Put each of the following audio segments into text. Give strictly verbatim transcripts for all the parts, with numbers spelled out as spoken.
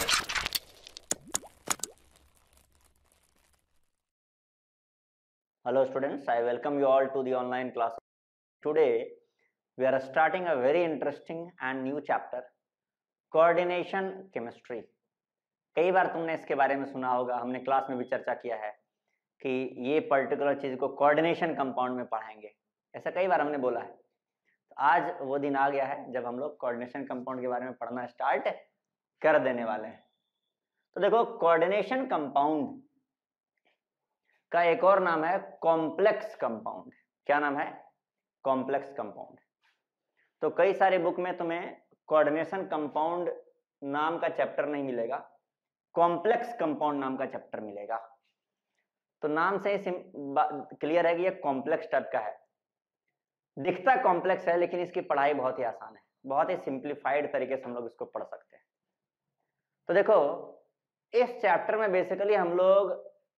Hello students, I welcome you all to the online class. Today we are starting a very interesting and new chapter, coordination chemistry. कई बार तुमने इसके बारे में सुना होगा, हमने क्लास में भी चर्चा किया है कि ये पर्टिकुलर चीज को कोऑर्डिनेशन कंपाउंड में पढ़ाएंगे, ऐसा कई बार हमने बोला है। तो आज वो दिन आ गया है जब हम लोग कोऑर्डिनेशन कंपाउंड के बारे में पढ़ना स्टार्ट कर देने वाले हैं। तो देखो, कोऑर्डिनेशन कंपाउंड का एक और नाम है कॉम्प्लेक्स कंपाउंड। क्या नाम है? Complex compound. तो कई सारे बुक में तुम्हें कोऑर्डिनेशन कंपाउंड नाम का चैप्टर नहीं मिलेगा, कॉम्प्लेक्स कंपाउंड नाम का चैप्टर मिलेगा। तो नाम से ही क्लियर है कि ये कॉम्प्लेक्स टाइप का है, दिखता कॉम्प्लेक्स है लेकिन इसकी पढ़ाई बहुत ही आसान है, बहुत ही सिंप्लीफाइड तरीके से हम लोग इसको पढ़ सकते हैं। तो देखो, इस चैप्टर में बेसिकली हम लोग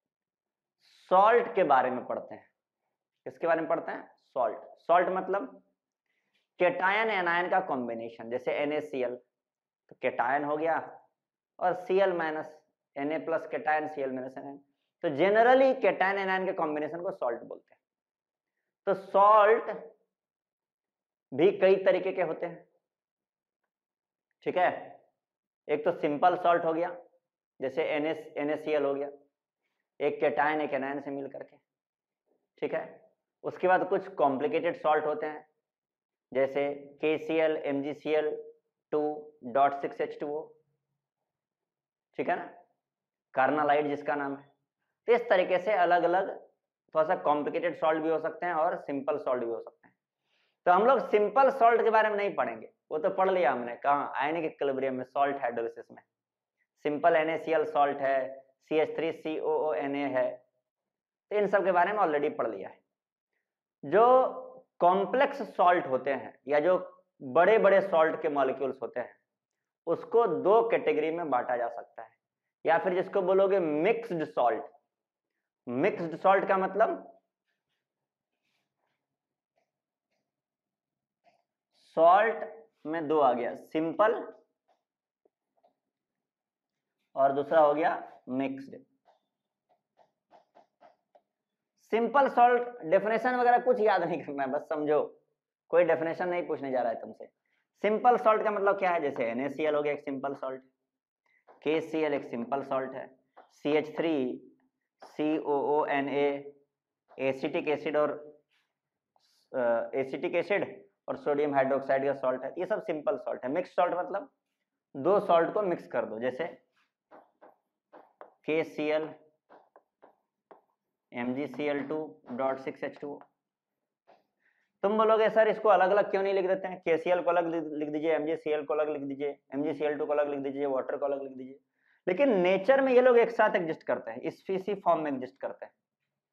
सॉल्ट के बारे में पढ़ते हैं। किसके बारे में पढ़ते हैं? सॉल्ट। सॉल्ट मतलब केटायन एनायन का कॉम्बिनेशन, जैसे NaCl तो केटायन हो गया, और Cl minus Na plus cation Cl minus anion. तो जनरली केटायन एनायन के कॉम्बिनेशन को सॉल्ट बोलते हैं। तो सॉल्ट भी कई तरीके के होते हैं, ठीक है। एक तो सिंपल सॉल्ट हो गया, जैसे NaCl हो गया, एक केटायन एक एनायन से मिल करके, ठीक है। उसके बाद कुछ कॉम्प्लिकेटेड सॉल्ट होते हैं, जैसे KCl MgCl two dot six H two O, ठीक है ना, कार्नालाइट जिसका नाम है। तो इस तरीके से अलग अलग थोड़ा सा कॉम्प्लिकेटेड सॉल्ट भी हो सकते हैं और सिंपल सॉल्ट भी हो सकते हैं। तो हम लोग सिंपल सॉल्ट के बारे में नहीं पढ़ेंगे, वो तो पढ़ लिया हमने, कहाँ? आयनिक इक्विलिब्रियम में, सॉल्ट हाइड्रोलिसिस में। सिंपल NaCl सॉल्ट है, C H three C O O N A है, तो इन सब के बारे में ऑलरेडी पढ़ लिया है। जो कॉम्प्लेक्स सॉल्ट होते हैं या जो बड़े बड़े सॉल्ट के मॉलिक्यूल्स होते हैं, उसको दो कैटेगरी में बांटा जा सकता है, या फिर जिसको बोलोगे मिक्स्ड सॉल्ट। मिक्स्ड सॉल्ट का मतलब सॉल्ट में दो आ गया, सिंपल और दूसरा हो गया मिक्स्ड। सिंपल सॉल्ट डेफिनेशन वगैरह कुछ याद नहीं करना है, बस समझो, कोई डेफिनेशन नहीं पूछने जा रहा है तुमसे। सिंपल सॉल्ट का मतलब क्या है? जैसे NaCl हो गया एक सिंपल सॉल्ट, KCl एक सिंपल सॉल्ट है, C H three C O O N A acetic acid और एसिटिक एसिड और सोडियम हाइड्रोक्साइड का सॉल्ट है, ये सब सिंपल सॉल्ट है। मिक्स सॉल्ट मतलब दो सॉल्ट को मिक्स कर दो, जैसे KCl MgCl two dot six H two O. तुम बोलोगे सर इसको अलग अलग क्यों नहीं लिख देते हैं? KCl को अलग लिख दीजिए, MgCl को अलग लिख दीजिए, MgCl टू को अलग लिख दीजिए, वाटर को अलग लिख दीजिए। लेकिन नेचर में ये लोग एक साथ एग्जिस्ट करते हैं, स्पीसी फॉर्म में एग्जिस्ट करते हैं।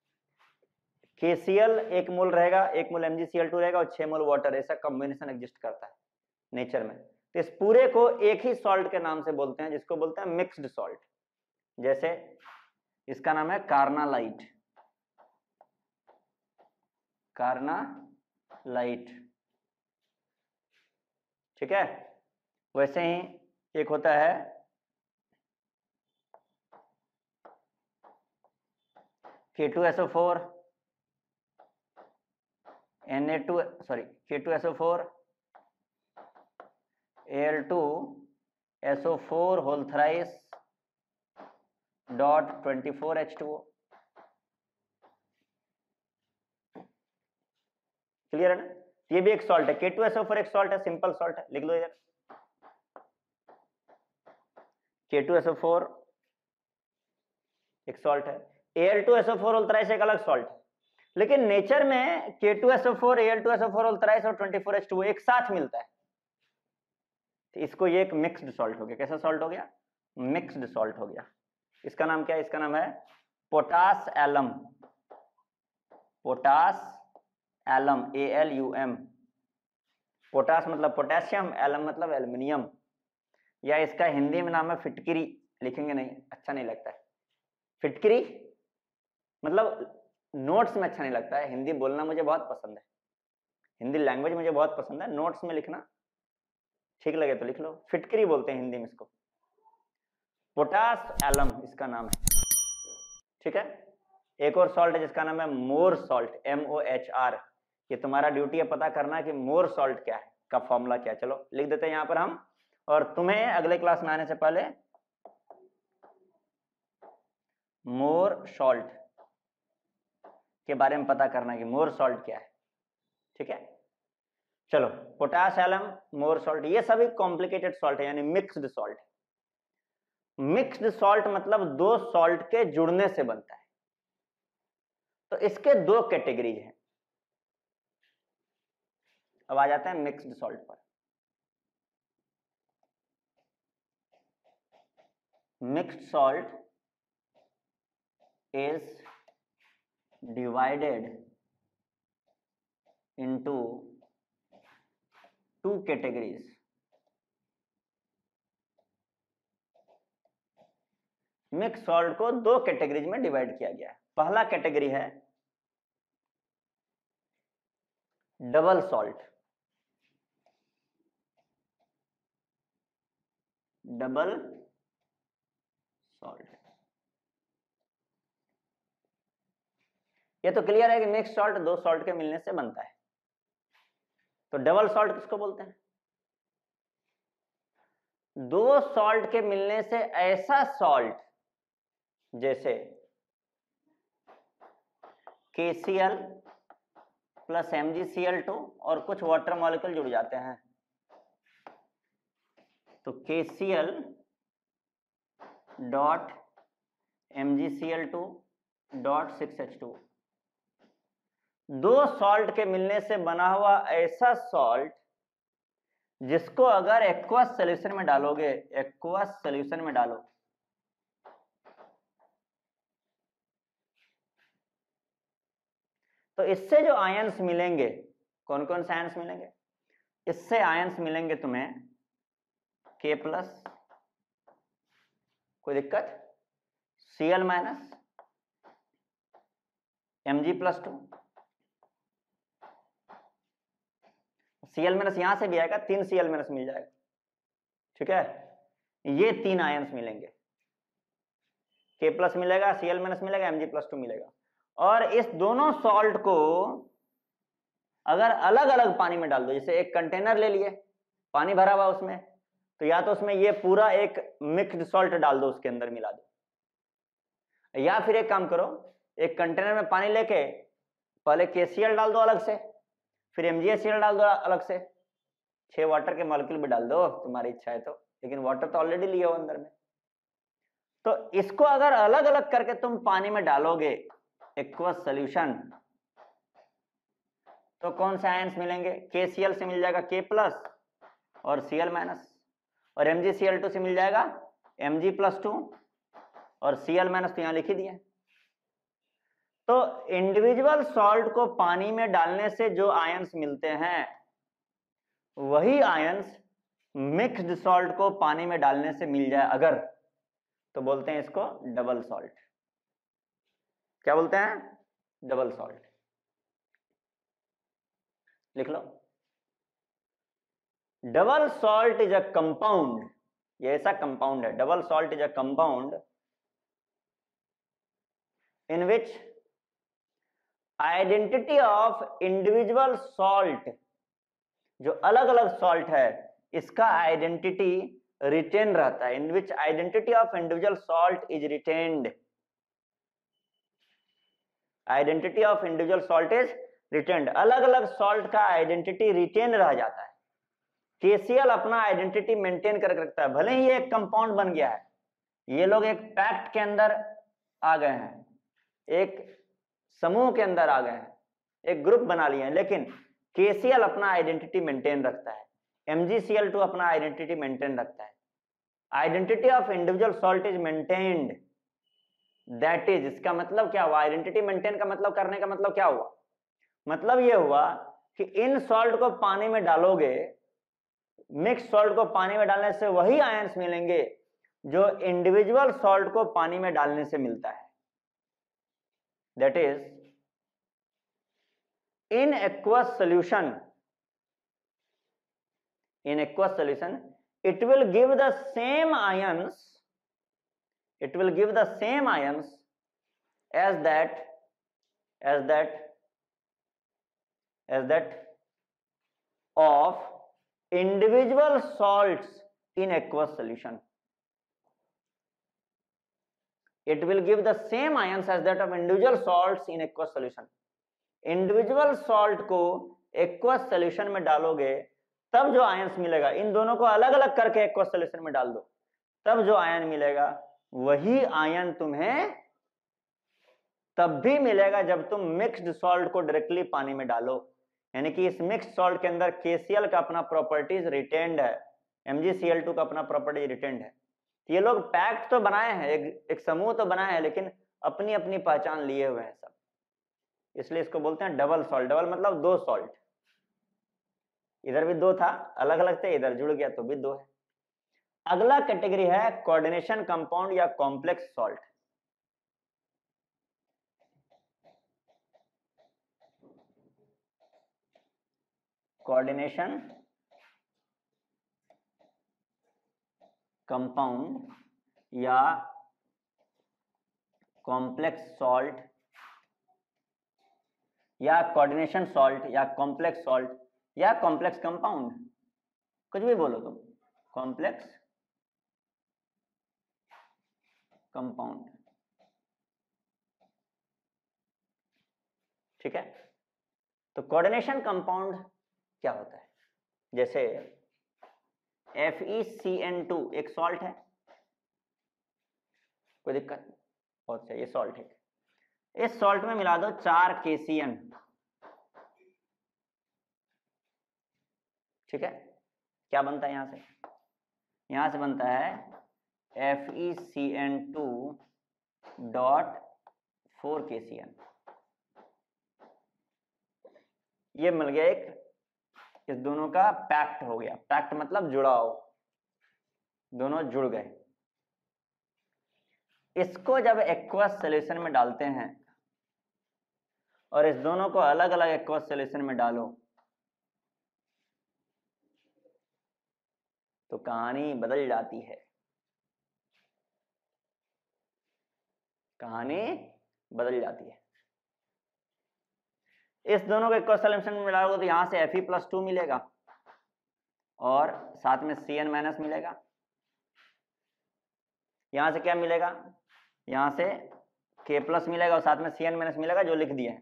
KCl एक मोल रहेगा, एक मोल MgCl टू रहेगा और छह मोल वाटर, ऐसा कॉम्बिनेशन एग्जिस्ट करता है नेचर में। तो इस पूरे को एक ही सॉल्ट के नाम से बोलते हैं, जिसको बोलते हैं मिक्स्ड सॉल्ट। जैसे इसका नाम है कार्नालाइट, कार्नालाइट, ठीक है। वैसे ही एक होता है K two S O four N A two sorry K two S O four A L two S O four whole thrice dot twenty four H two O. Clear है ना? ये भी एक सॉल्ट है, K two S O four एक salt है, simple salt है, लिख लो इधर, K two S O four एक सॉल्ट है, A L two S O four whole thrice एक अलग सॉल्ट है। लेकिन नेचर में K two S O four, A L two S O four whole thrice और twenty four H two O एक साथ मिलता है, तो इसको ये एक मिक्स्ड सॉल्ट हो गया। कैसा सॉल्ट हो गया? मिक्स्ड सॉल्ट हो गया। इसका नाम क्या है? इसका नाम है potash alum, potash alum, A L U M. Potash मतलब पोटेशियम, एलम मतलब एल्युमिनियम, या इसका हिंदी में नाम है फिटकिरी। लिखेंगे नहीं, अच्छा नहीं लगता है फिटकिरी, मतलब नोट्स में अच्छा नहीं लगता है। हिंदी बोलना मुझे बहुत पसंद है, हिंदी लैंग्वेज मुझे बहुत पसंद है, नोट्स में लिखना ठीक लगे तो लिख लो। फिटकिरी बोलते हैं हिंदी में इसको। पोटास एलम इसका नाम है, ठीक है। एक और सॉल्ट है जिसका नाम है Mohr salt, M O H R. ये तुम्हारा ड्यूटी है पता करना कि मोर सॉल्ट क्या है, का फॉर्मूला क्या है। चलो लिख देते हैं यहाँ पर हम, और तुम्हें अगले क्लास में आने से पहले मोर सॉल्ट के बारे में पता करना कि मोर सॉल्ट क्या है, ठीक है। चलो, पोटास एलम, मोर सॉल्ट, ये सभी कॉम्प्लिकेटेड सॉल्ट है, यानी मिक्स्ड सॉल्ट। मिक्स्ड सॉल्ट मतलब दो सॉल्ट के जुड़ने से बनता है। तो इसके दो कैटेगरीज हैं। अब आ जाते हैं मिक्स्ड सॉल्ट पर। Mixed salt is divided into two categories. Mix salt को दो कैटेगरीज में डिवाइड किया गया है। पहला कैटेगरी है डबल सॉल्ट। डबल सॉल्ट, ये तो क्लियर है कि मिक्स सॉल्ट दो सॉल्ट के मिलने से बनता है। तो डबल सॉल्ट किसको बोलते हैं? दो सॉल्ट के मिलने से ऐसा सॉल्ट जैसे K C L plus M G C L two और कुछ वाटर मॉलिक्यूल जुड़ जाते हैं, तो K C L dot M G C L two dot six H two. दो सॉल्ट के मिलने से बना हुआ ऐसा सॉल्ट जिसको अगर एक्वस सॉल्यूशन में डालोगे, एक्वस सॉल्यूशन में डालो तो इससे जो आयंस मिलेंगे, कौन कौन से आयंस मिलेंगे? इससे आयंस मिलेंगे तुम्हें के प्लस, कोई दिक्कत, C L minus, M G plus two, C L minus यहां से भी आएगा, तीन सी एल माइनस मिल जाएगा, ठीक है। ये तीन आयंस मिलेंगे, के प्लस मिलेगा, सी एल माइनस मिलेगा, एम जी प्लस टू मिलेगा। और इस दोनों सॉल्ट को अगर अलग अलग पानी में डाल दो, जैसे एक कंटेनर ले लिए, पानी भरा हुआ उसमें, तो या तो उसमें ये पूरा एक मिक्स्ड सॉल्ट डाल दो, उसके अंदर मिला दो, या फिर एक काम करो, एक कंटेनर में पानी लेके पहले के सी एल डाल दो अलग से, फिर एम जी सी एल डाल दो अलग से, छह वाटर के मॉलिक्यूल भी डाल दो तुम्हारी इच्छा है तो, लेकिन वाटर तो ऑलरेडी लिया हो अंदर में। तो इसको अगर अलग अलग करके तुम पानी में डालोगे एक्वस सॉल्यूशन, तो कौन से आयंस मिलेंगे? के सी एल से मिल जाएगा के प्लस और सी एल माइनस, और M G C L two से मिल जाएगा एम जी प्लस टू और सी एल माइनस, तो यहां लिख ही दिया। तो इंडिविजुअल सॉल्ट को पानी में डालने से जो आयंस मिलते हैं वही आयंस मिक्स्ड सॉल्ट को पानी में डालने से मिल जाए अगर, तो बोलते हैं इसको डबल सॉल्ट। क्या बोलते हैं? Double salt. लिख लो, double salt is a compound, ये ऐसा कंपाउंड है, double salt is a compound in which identity of individual salt, जो अलग अलग सॉल्ट है इसका आइडेंटिटी रिटेन रहता है, in which identity of individual salt is retained, identity of individual salt is retained. अलग अलग सॉल्ट का आइडेंटिटी रिटेन रह जाता है। के सी एल अपना आइडेंटिटी मेंटेन करके रखता है, भले ही ये एक कंपाउंड बन गया है, ये लोग एक पैक्ट के अंदर आ गए हैं, एक समूह के अंदर आ गए हैं, एक ग्रुप बना लिए हैं, लेकिन के सी एल अपना आइडेंटिटी मेंटेन रखता है, M G C L two अपना आइडेंटिटी मेंटेन रखता है। Identity of individual salt is maintained, that is, इसका मतलब क्या हुआ? आइडेंटिटी मेंटेन का मतलब करने का मतलब क्या हुआ? मतलब ये हुआ कि इन सॉल्ट को पानी में डालोगे, मिक्स सॉल्ट को पानी में डालने से वही आयंस मिलेंगे जो इंडिविजुअल सॉल्ट को पानी में डालने से मिलता है। That is, in aqueous solution, in aqueous solution it will give the same ions it will give the same ions as that as that as that of individual salts in aqueous solution. It will give the same ions as that of individual salts in aqueous solution. Individual salt को aqueous solution में डालोगे तब जो ions मिलेगा, इन दोनों को अलग अलग करके एक्वस सॉल्यूशन में डाल दो, तब जो आयन मिलेगा वही आयन तुम्हें तब भी मिलेगा जब तुम मिक्स्ड सॉल्ट को डायरेक्टली पानी में डालो। यानी कि इस मिक्स्ड सॉल्ट के अंदर के सी एल का अपना प्रॉपर्टीज रिटेन्ड है, M G C L two का अपना प्रॉपर्टीज रिटेन्ड है। ये लोग पैक्ट तो बनाए हैं, एक, एक समूह तो बनाए हैं, लेकिन अपनी अपनी पहचान लिए हुए हैं सब, इसलिए इसको बोलते हैं डबल सॉल्ट। डबल मतलब दो सॉल्ट, इधर भी दो था, अलग अलग थे, इधर जुड़ गया तो भी दो है। अगला कैटेगरी है कोऑर्डिनेशन कंपाउंड या कॉम्प्लेक्स सॉल्ट। कोऑर्डिनेशन कंपाउंड या कॉम्प्लेक्स सॉल्ट या कोऑर्डिनेशन सॉल्ट या कॉम्प्लेक्स सॉल्ट या कॉम्प्लेक्स कंपाउंड, कुछ भी बोलो तुम, कॉम्प्लेक्स कंपाउंड, ठीक है। तो कोऑर्डिनेशन कंपाउंड क्या होता है? जैसे F E C N two एक सॉल्ट है, कोई दिक्कत नहीं, बहुत सही, ये सॉल्ट है। इस सॉल्ट में मिला दो चार के सी एन, ठीक है। क्या बनता है यहां से? यहां से बनता है F E C N two dot four K C N. ये मिल गया एक, इस दोनों का पैक्ट हो गया। पैक्ट मतलब जुड़ाव, दोनों जुड़ गए। इसको जब एक्वस सॉल्यूशन में डालते हैं और इस दोनों को अलग अलग एक्वस सॉल्यूशन में डालो तो कहानी बदल जाती है, कहानी बदल जाती है। इस दोनों को एक्वस सॉल्यूशन में डालोगे तो यहां से Fe प्लस टू मिलेगा और साथ में सी एन माइनस मिलेगा। यहां से क्या मिलेगा? यहां से K प्लस मिलेगा और साथ में सी एन माइनस मिलेगा, जो लिख दिए हैं।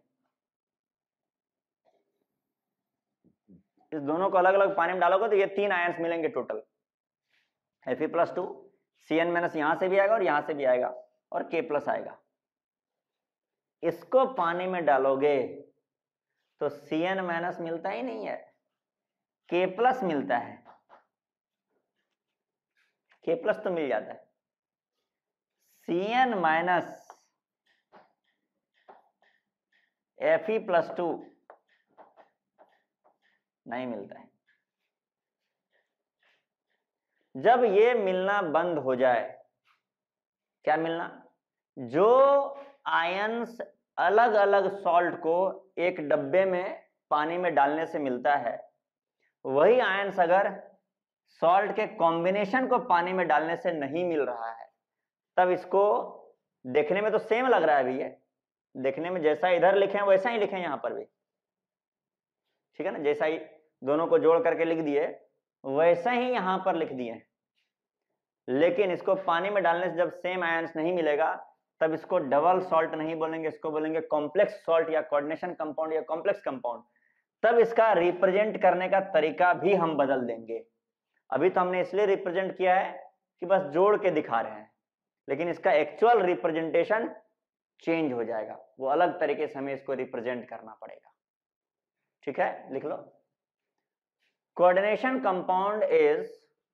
इस दोनों को अलग अलग पानी में डालोगे तो ये तीन आयंस मिलेंगे total, Fe plus two, C N minus यहां से भी आएगा और यहां से भी आएगा और K प्लस आएगा। इसको पानी में डालोगे तो सी एन माइनस मिलता ही नहीं है, K प्लस मिलता है। K प्लस तो मिल जाता है, C N minus Fe plus two नहीं मिलता है। जब ये मिलना बंद हो जाए, क्या मिलना? जो आयंस अलग अलग सॉल्ट को एक डब्बे में पानी में डालने से मिलता है, वही आयंस अगर सॉल्ट के कॉम्बिनेशन को पानी में डालने से नहीं मिल रहा है, तब इसको देखने में तो सेम लग रहा है भैया, देखने में जैसा इधर लिखे हैं वैसा ही लिखे यहां पर भी, ठीक है ना। जैसा ही दोनों को जोड़ करके लिख दिए वैसा ही यहां पर लिख दिए, लेकिन इसको पानी में डालने से जब सेम आयंस नहीं मिलेगा तब इसको डबल सॉल्ट नहीं बोलेंगे, इसको बोलेंगे कॉम्प्लेक्स सॉल्ट या कोऑर्डिनेशन कंपाउंड या कॉम्प्लेक्स कंपाउंड। तब इसका रिप्रेजेंट करने का तरीका भी हम बदल देंगे। अभी तो हमने इसलिए रिप्रेजेंट किया है कि बस जोड़ के दिखा रहे हैं, लेकिन इसका एक्चुअल रिप्रेजेंटेशन चेंज हो जाएगा, वो अलग तरीके से हमें इसको रिप्रेजेंट करना पड़ेगा, ठीक है। लिख लो, coordination compound is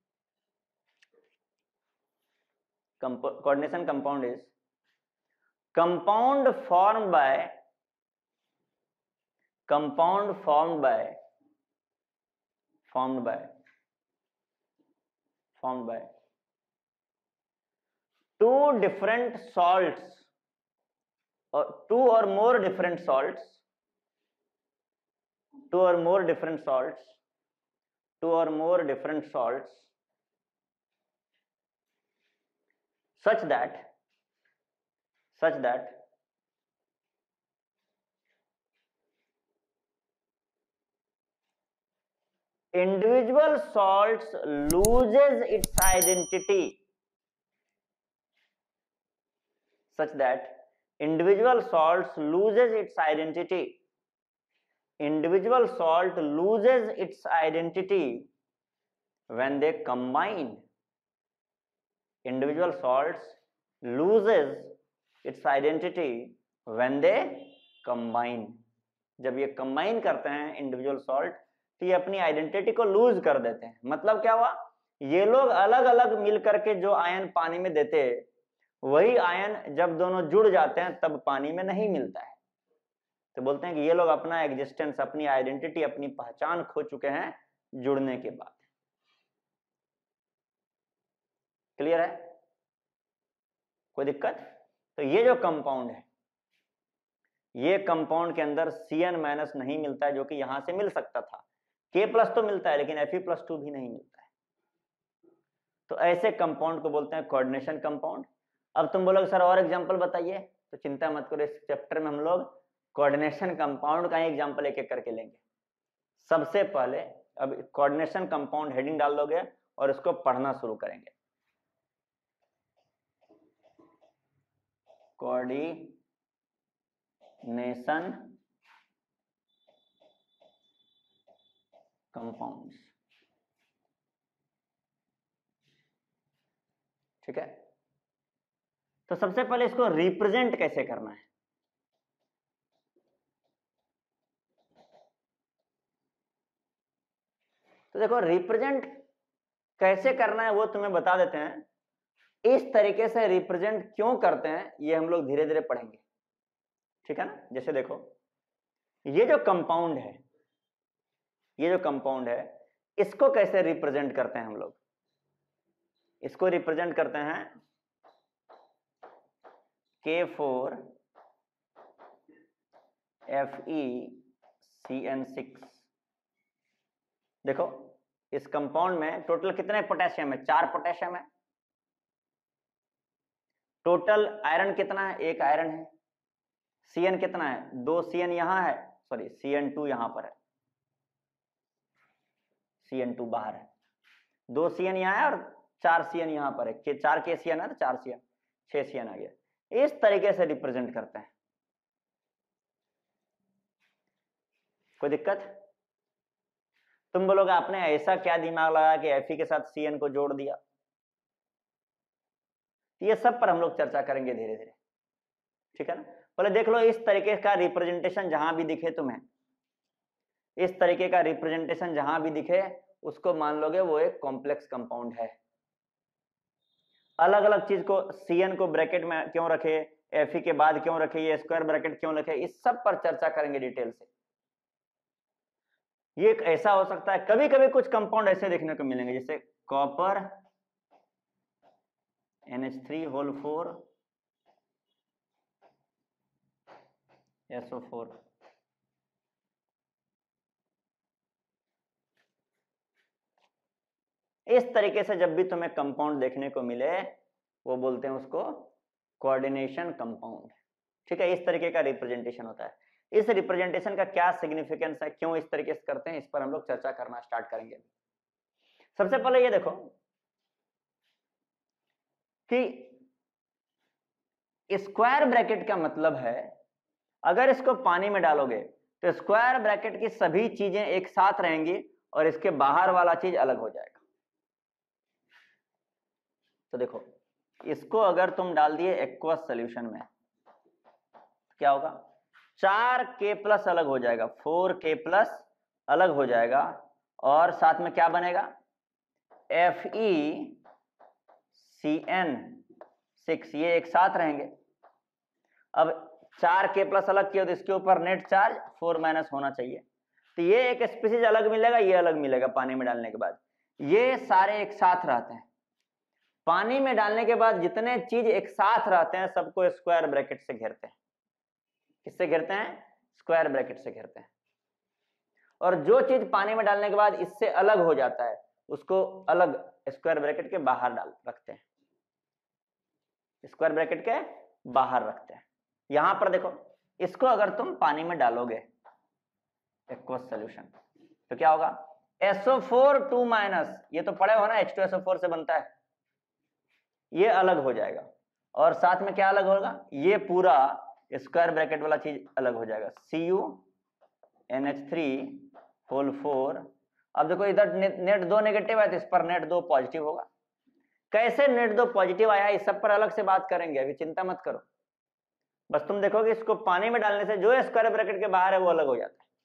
coordination compound is compound formed by compound formed by formed by formed by two different salts or two or more different salts two or more different salts two or more different salts such that such that individual salts loses its identity, such that individual salts loses its identity individual salt loses its identity when they combine. Individual salts loses its identity when they combine. जब ये combine करते हैं individual salt तो ये अपनी identity को loose कर देते हैं। मतलब क्या हुआ, ये लोग अलग अलग मिल करके जो आयन पानी में देते हैं वही आयन जब दोनों जुड़ जाते हैं तब पानी में नहीं मिलता है। तो बोलते हैं कि ये लोग अपना एग्जिस्टेंस, अपनी आइडेंटिटी, अपनी पहचान खो चुके हैं जुड़ने के बाद। क्लियर है? कोई दिक्कत? तो ये जो कंपाउंड है, ये कंपाउंड के अंदर सी एन माइनस नहीं मिलता है, जो कि यहां से मिल सकता था। के प्लस तो मिलता है लेकिन एफ ई प्लस टू भी नहीं मिलता है। तो ऐसे कंपाउंड को बोलते हैं कोऑर्डिनेशन कंपाउंड। अब तुम बोलोगे सर और एग्जांपल बताइए, तो चिंता मत करो, इस चैप्टर में हम लोग कोऑर्डिनेशन कंपाउंड का ही एग्जांपल एक एक करके लेंगे। सबसे पहले अब कोऑर्डिनेशन कंपाउंड हेडिंग डाल दोगे और इसको पढ़ना शुरू करेंगे। कोऑर्डिनेशन कंपाउंड्स, ठीक है। तो सबसे पहले इसको रिप्रेजेंट कैसे करना है, तो देखो रिप्रेजेंट कैसे करना है वो तुम्हें बता देते हैं। इस तरीके से रिप्रेजेंट क्यों करते हैं ये हम लोग धीरे धीरे पढ़ेंगे, ठीक है ना। जैसे देखो ये जो कंपाउंड है, ये जो कंपाउंड है इसको कैसे रिप्रेजेंट करते हैं हम लोग। इसको रिप्रेजेंट करते हैं K four F E C N six. देखो इस कंपाउंड में टोटल कितने पोटेशियम है, चार पोटेशियम है। टोटल आयरन कितना है, एक आयरन है। सी एन कितना है, दो सी एन यहां है, सॉरी सी एन टू यहां पर है, सी एन टू बाहर है। दो सी एन यहां है और चार सी एन यहां पर है। के चार के सी एन है तो चार सी एन, छह सी एन आ गया। इस तरीके से रिप्रेजेंट करते हैं। कोई दिक्कत? तुम बोलोगे आपने ऐसा क्या दिमाग लगा कि एफ ई के साथ सी एन को जोड़ दिया। ये सब पर हम लोग चर्चा करेंगे धीरे धीरे, ठीक है ना। पहले देख लो इस तरीके का रिप्रेजेंटेशन जहां भी दिखे तुम्हें, इस तरीके का रिप्रेजेंटेशन जहां भी दिखे उसको मान लोगे वो एक कॉम्प्लेक्स कंपाउंड है। अलग अलग चीज को, सी एन को ब्रैकेट में क्यों रखे, एफ ई के बाद क्यों रखे, ये स्क्वायर ब्रैकेट क्यों रखे, इस सब पर चर्चा करेंगे डिटेल से। ये एक ऐसा हो सकता है, कभी कभी कुछ कंपाउंड ऐसे देखने को मिलेंगे जैसे copper N H three whole four S O four. इस तरीके से जब भी तुम्हें कंपाउंड देखने को मिले वो बोलते हैं उसको कोऑर्डिनेशन कंपाउंड, ठीक है। इस तरीके का रिप्रेजेंटेशन होता है। इस रिप्रेजेंटेशन का क्या सिग्निफिकेंस है, क्यों इस तरीके से करते हैं, इस पर हम लोग चर्चा करना स्टार्ट करेंगे। सबसे पहले ये देखो कि स्क्वायर ब्रैकेट का मतलब है, अगर इसको पानी में डालोगे तो स्क्वायर ब्रैकेट की सभी चीजें एक साथ रहेंगी और इसके बाहर वाला चीज अलग हो जाएगा। तो देखो इसको अगर तुम डाल दिए एक्वस सॉल्यूशन में क्या होगा, चार के प्लस अलग हो जाएगा, फोर के प्लस अलग हो जाएगा और साथ में क्या बनेगा, F E C N six, ये एक साथ रहेंगे। अब चार के प्लस अलग किया तो इसके ऊपर नेट चार्ज फोर माइनस होना चाहिए, तो ये एक स्पीसीज अलग मिलेगा, ये अलग मिलेगा पानी में डालने के बाद। ये सारे एक साथ रहते हैं। पानी में डालने के बाद जितने चीज एक साथ रहते हैं सबको स्क्वायर ब्रैकेट से घेरते हैं। किससे घेरते हैं, स्क्वायर ब्रैकेट से घेरते हैं। और जो चीज पानी में डालने के बाद इससे अलग हो जाता है उसको अलग स्क्वायर ब्रैकेट के बाहर डाल रखते हैं, स्क्वायर ब्रैकेट के बाहर रखते हैं। यहां पर देखो, इसको अगर तुम पानी में डालोगे एक्वस सोल्यूशन तो क्या होगा, S O four two minus, ये तो पढ़े हो ना H two S O four से बनता है, ये अलग हो जाएगा। और साथ में क्या अलग होगा, ये पूरा स्क्वायर ब्रैकेट वाला चीज अलग हो जाएगा, C U N H three whole four. अब देखो इधर ने, नेट दो नेगेटिव है तो इस पर नेट दो पॉजिटिव होगा। कैसे नेट दो पॉजिटिव आया इस सब पर अलग से बात करेंगे, अभी चिंता मत करो। बस तुम देखोगे इसको पानी में डालने से जो स्क्वायर ब्रैकेट के बाहर है वो अलग हो जाता है।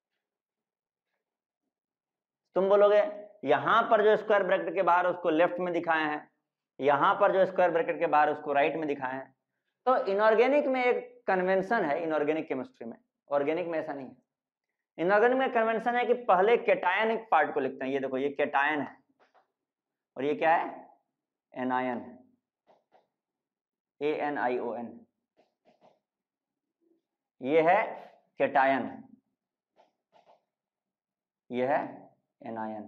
तुम बोलोगे यहां पर जो स्क्वायर ब्रैकेट के बाहर उसको लेफ्ट में दिखाए हैं, यहां पर जो स्क्वायर ब्रैकेट के बाहर उसको राइट में दिखाए हैं। तो इनऑर्गेनिक में एक कन्वेंशन है, इनऑर्गेनिक केमिस्ट्री में, ऑर्गेनिक में ऐसा नहीं है। इनऑर्गेनिक में कन्वेंशन है कि पहले कैटायनिक पार्ट को लिखते हैं, ये देखो ये कैटायन है और ये क्या है, anion, A N I O N, ये है कैटायन, ये है एनायन।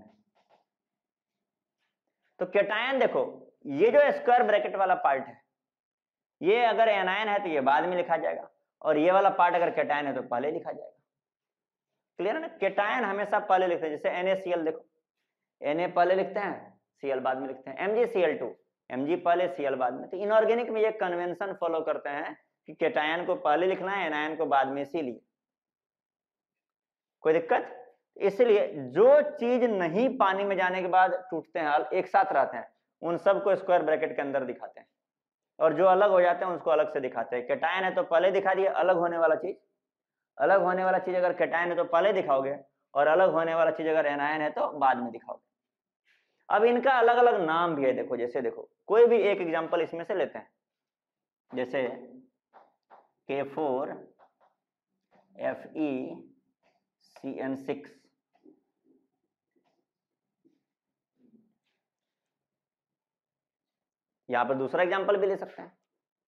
तो कैटायन देखो, ये जो स्क्वायर ब्रैकेट वाला पार्ट है ये अगर एनायन है तो ये बाद में लिखा जाएगा, और ये वाला पार्ट अगर कैटायन है तो पहले लिखा जाएगा। क्लियर है ना, कैटायन हमेशा पहले लिखते हैं। जैसे NaCl देखो, Na पहले लिखते हैं, Cl बाद में लिखते हैं, MgCl2, Mg पहले Cl बाद में। तो इनऑर्गेनिक में ये कन्वेंशन फॉलो करते हैं कि कैटायन को पहले लिखना है, एनायन को बाद में, इसीलिए कोई दिक्कत। इसलिए जो चीज नहीं पानी में जाने के बाद टूटते हैं, एक साथ रहते हैं, उन सबको स्क्वायर ब्रैकेट के अंदर दिखाते हैं, और जो अलग हो जाते हैं उसको अलग से दिखाते हैं। कैटायन है तो पहले दिखा दिए, अलग होने वाला चीज, अलग होने वाला चीज अगर कैटायन है तो पहले दिखाओगे, और अलग होने वाला चीज अगर एनायन है तो बाद में दिखाओगे। अब इनका अलग अलग नाम भी है, देखो जैसे देखो कोई भी एक एग्जांपल इसमें से लेते हैं, जैसे K four F E C N six, यहां पर दूसरा एग्जांपल भी ले सकते हैं।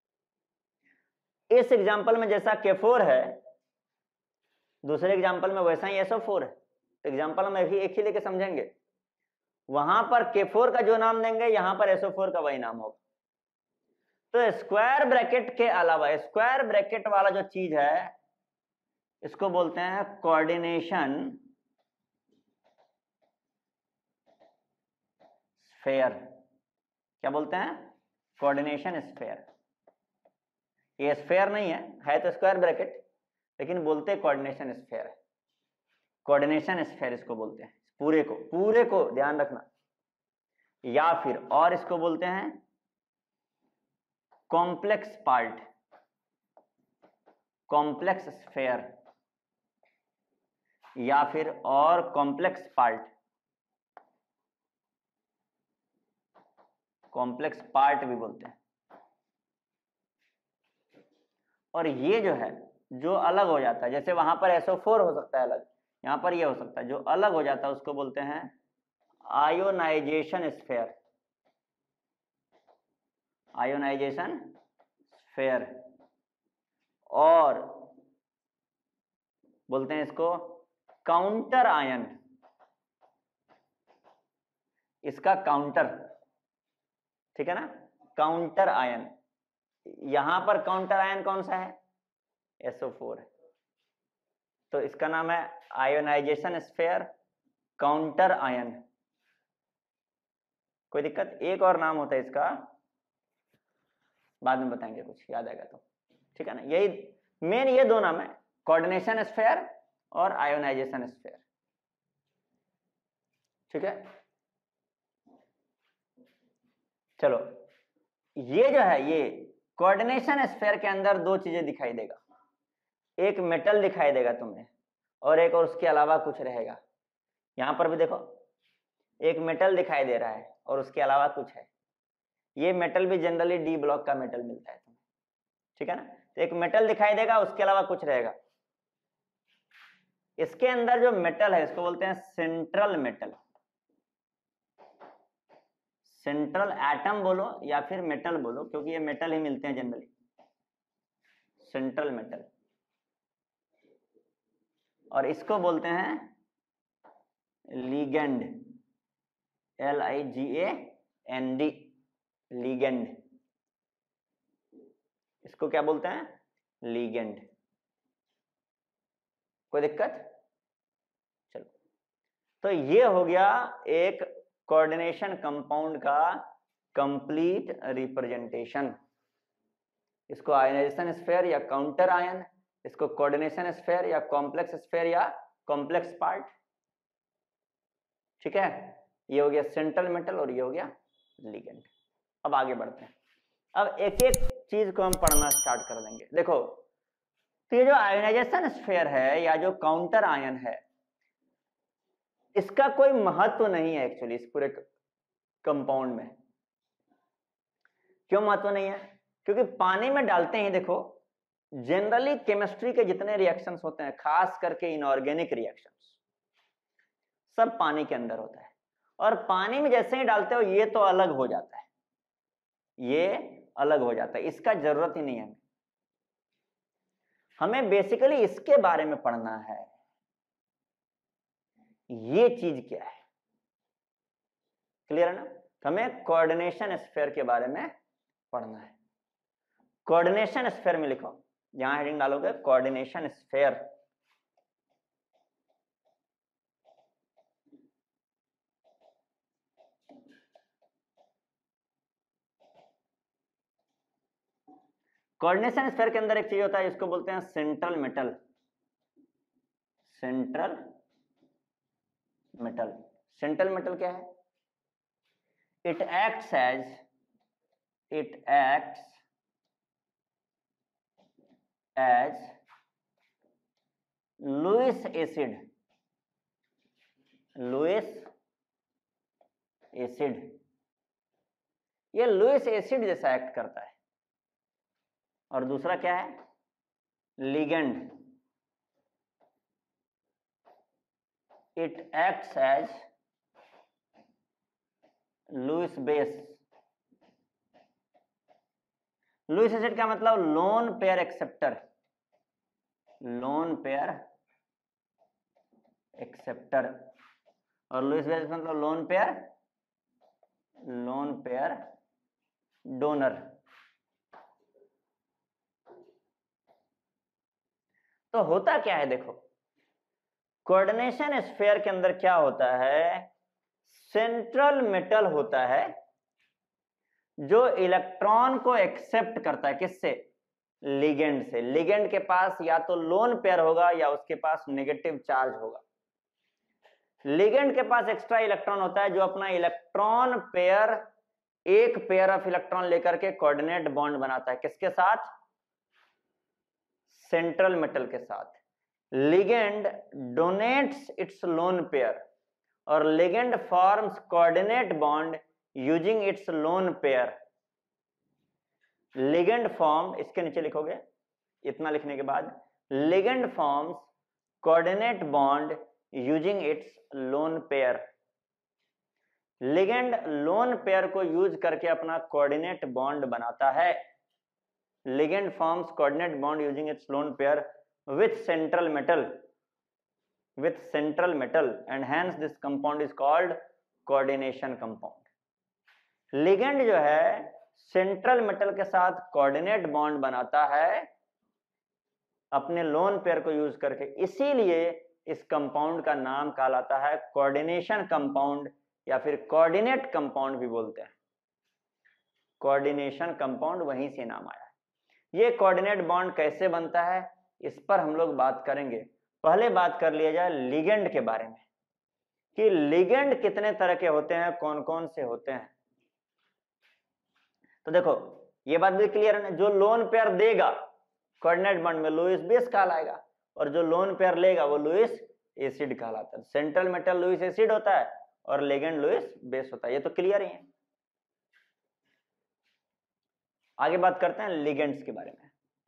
इस एग्जांपल में जैसा के फोर है, दूसरे एग्जांपल में वैसा ही एस ओ फोर है। तो एग्जांपल में भी एक ही लेके समझेंगे, वहां पर के फोर का जो नाम देंगे यहां पर एस ओ फोर का वही नाम होगा। तो स्क्वायर ब्रैकेट के अलावा स्क्वायर ब्रैकेट वाला जो चीज है इसको बोलते हैं कोऑर्डिनेशन स्फेयर। क्या बोलते हैं, कोऑर्डिनेशन स्फेयर। ये स्फेयर नहीं है, है तो स्क्वायर ब्रैकेट, लेकिन बोलते हैं कोऑर्डिनेशन स्फेयर है। कोऑर्डिनेशन स्फेयर इसको बोलते हैं, पूरे को, पूरे को ध्यान रखना। या फिर और इसको बोलते हैं कॉम्प्लेक्स पार्ट, कॉम्प्लेक्स स्फेयर, या फिर और कॉम्प्लेक्स पार्ट, कॉम्प्लेक्स पार्ट भी बोलते हैं। और ये जो है जो अलग हो जाता है, जैसे वहां पर एस ओ फोर हो सकता है अलग, यहां पर ये हो सकता है, जो अलग हो जाता है उसको बोलते हैं आयोनाइजेशन स्फेयर, आयोनाइजेशन स्फेयर। और बोलते हैं इसको काउंटर आयन, इसका काउंटर, ठीक है ना, काउंटर आयन। यहां पर काउंटर आयन कौन सा है, एस ओ फोर है, तो इसका नाम है आयोनाइजेशन स्फेयर, काउंटर आयन। कोई दिक्कत, एक और नाम होता है इसका, बाद में बताएंगे, कुछ याद आएगा तो, ठीक है ना। यही मेन ये दो नाम है, कोऑर्डिनेशन स्फेयर और आयोनाइजेशन स्फेयर, ठीक है। चलो, ये जो है ये कोऑर्डिनेशन स्फेयर के अंदर दो चीजें दिखाई देगा, एक मेटल दिखाई देगा तुम्हें, और एक और उसके अलावा कुछ रहेगा। यहां पर भी देखो एक मेटल दिखाई दे रहा है और उसके अलावा कुछ है। ये मेटल भी जनरली डी ब्लॉक का मेटल मिलता है तुम्हें, ठीक है ना। तो एक मेटल दिखाई देगा, उसके अलावा कुछ रहेगा। इसके अंदर जो मेटल है इसको बोलते हैं सेंट्रल मेटल, सेंट्रल एटम बोलो या फिर मेटल बोलो, क्योंकि ये मेटल ही मिलते हैं जनरली, सेंट्रल मेटल। और इसको बोलते हैं ligand, L I G A N D, ligand. इसको क्या बोलते हैं? लीगेंड। कोई दिक्कत? चलो, तो ये हो गया एक कोऑर्डिनेशन कंपाउंड का कंप्लीट रिप्रेजेंटेशन। इसको आयनाइजेशन स्फीयर या काउंटर आयन, इसको कोऑर्डिनेशन स्फीयर या कॉम्प्लेक्स स्फीयर या कॉम्प्लेक्स पार्ट। ठीक है, ये हो गया सेंट्रल मेटल और ये हो गया लिगेंड। अब आगे बढ़ते हैं। अब एक एक चीज को हम पढ़ना स्टार्ट कर देंगे। देखो, तो ये जो आयनाइजेशन स्फीयर है या जो काउंटर आयन है, इसका कोई महत्व नहीं है एक्चुअली इस पूरे कंपाउंड में। क्यों महत्व नहीं है? क्योंकि पानी में डालते ही देखो, जनरली केमिस्ट्री के जितने रिएक्शंस होते हैं, खास करके इनऑर्गेनिक रिएक्शंस, सब पानी के अंदर होता है। और पानी में जैसे ही डालते हो ये तो अलग हो जाता है, ये अलग हो जाता है, इसका जरूरत ही नहीं है। हमें बेसिकली इसके बारे में पढ़ना है, ये चीज क्या है। क्लियर है ना? तो हमें कोऑर्डिनेशन स्फीयर के बारे में पढ़ना है। कोऑर्डिनेशन स्फीयर में लिखो, यहां हेडिंग डालोगे कोऑर्डिनेशन स्फीयर। कोऑर्डिनेशन स्फीयर के अंदर एक चीज होता है, इसको बोलते हैं central metal. Central metal. Central metal क्या है? It acts as it acts as Lewis acid. Lewis acid, ये लुईस एसिड जैसा एक्ट करता है। और दूसरा क्या है? Ligand. It acts as Lewis base. Lewis acid का मतलब lone pair acceptor. Lone pair acceptor. और लुईस बेस का मतलब lone pair lone pair donor. तो होता क्या है देखो, कोऑर्डिनेशन स्फीयर के अंदर क्या होता है, सेंट्रल मेटल होता है जो इलेक्ट्रॉन को एक्सेप्ट करता है। किससे? लिगेंड से। लिगेंड के पास या तो लोन पेयर होगा या उसके पास नेगेटिव चार्ज होगा। लिगेंड के पास एक्स्ट्रा इलेक्ट्रॉन होता है जो अपना इलेक्ट्रॉन पेयर, एक पेयर ऑफ इलेक्ट्रॉन लेकर के कोऑर्डिनेट बॉन्ड बनाता है। किसके साथ? सेंट्रल मेटल के साथ। Ligand donates its lone pair और ligand forms coordinate bond using its lone pair. Ligand form, इसके नीचे लिखोगे, इतना लिखने के बाद, ligand forms coordinate bond using its lone pair. Ligand lone pair को यूज करके अपना कोऑर्डिनेट बॉन्ड बनाता है। Ligand forms coordinate bond using its lone pair with central metal with central metal and hence this compound is called coordination compound. Ligand जो है central metal के साथ coordinate bond बनाता है अपने लोन पेयर को यूज करके, इसीलिए इस कंपाउंड का नाम कहलाता है कोऑर्डिनेशन कंपाउंड या फिर कोऑर्डिनेट कंपाउंड भी बोलते हैं। कोऑर्डिनेशन कंपाउंड वहीं से नाम आया है। ये कोऑर्डिनेट बॉन्ड कैसे बनता है इस पर हम लोग बात करेंगे। पहले बात कर लिया जाए लिगेंड के बारे में कि लिगेंड कितने तरह के होते हैं, कौन कौन से होते हैं। तो देखो, ये बात भी क्लियर है ना, जो लोन पेयर देगा कोऑर्डिनेट बॉन्ड में लुईस बेस कहलाएगा और जो लोन पेयर लेगा वो लुईस एसिड कहलाता है। सेंट्रल मेटल लुईस एसिड होता है और लिगेंड लुईस बेस होता है। ये तो क्लियर ही है। आगे बात करते हैं लिगेंड्स के बारे में।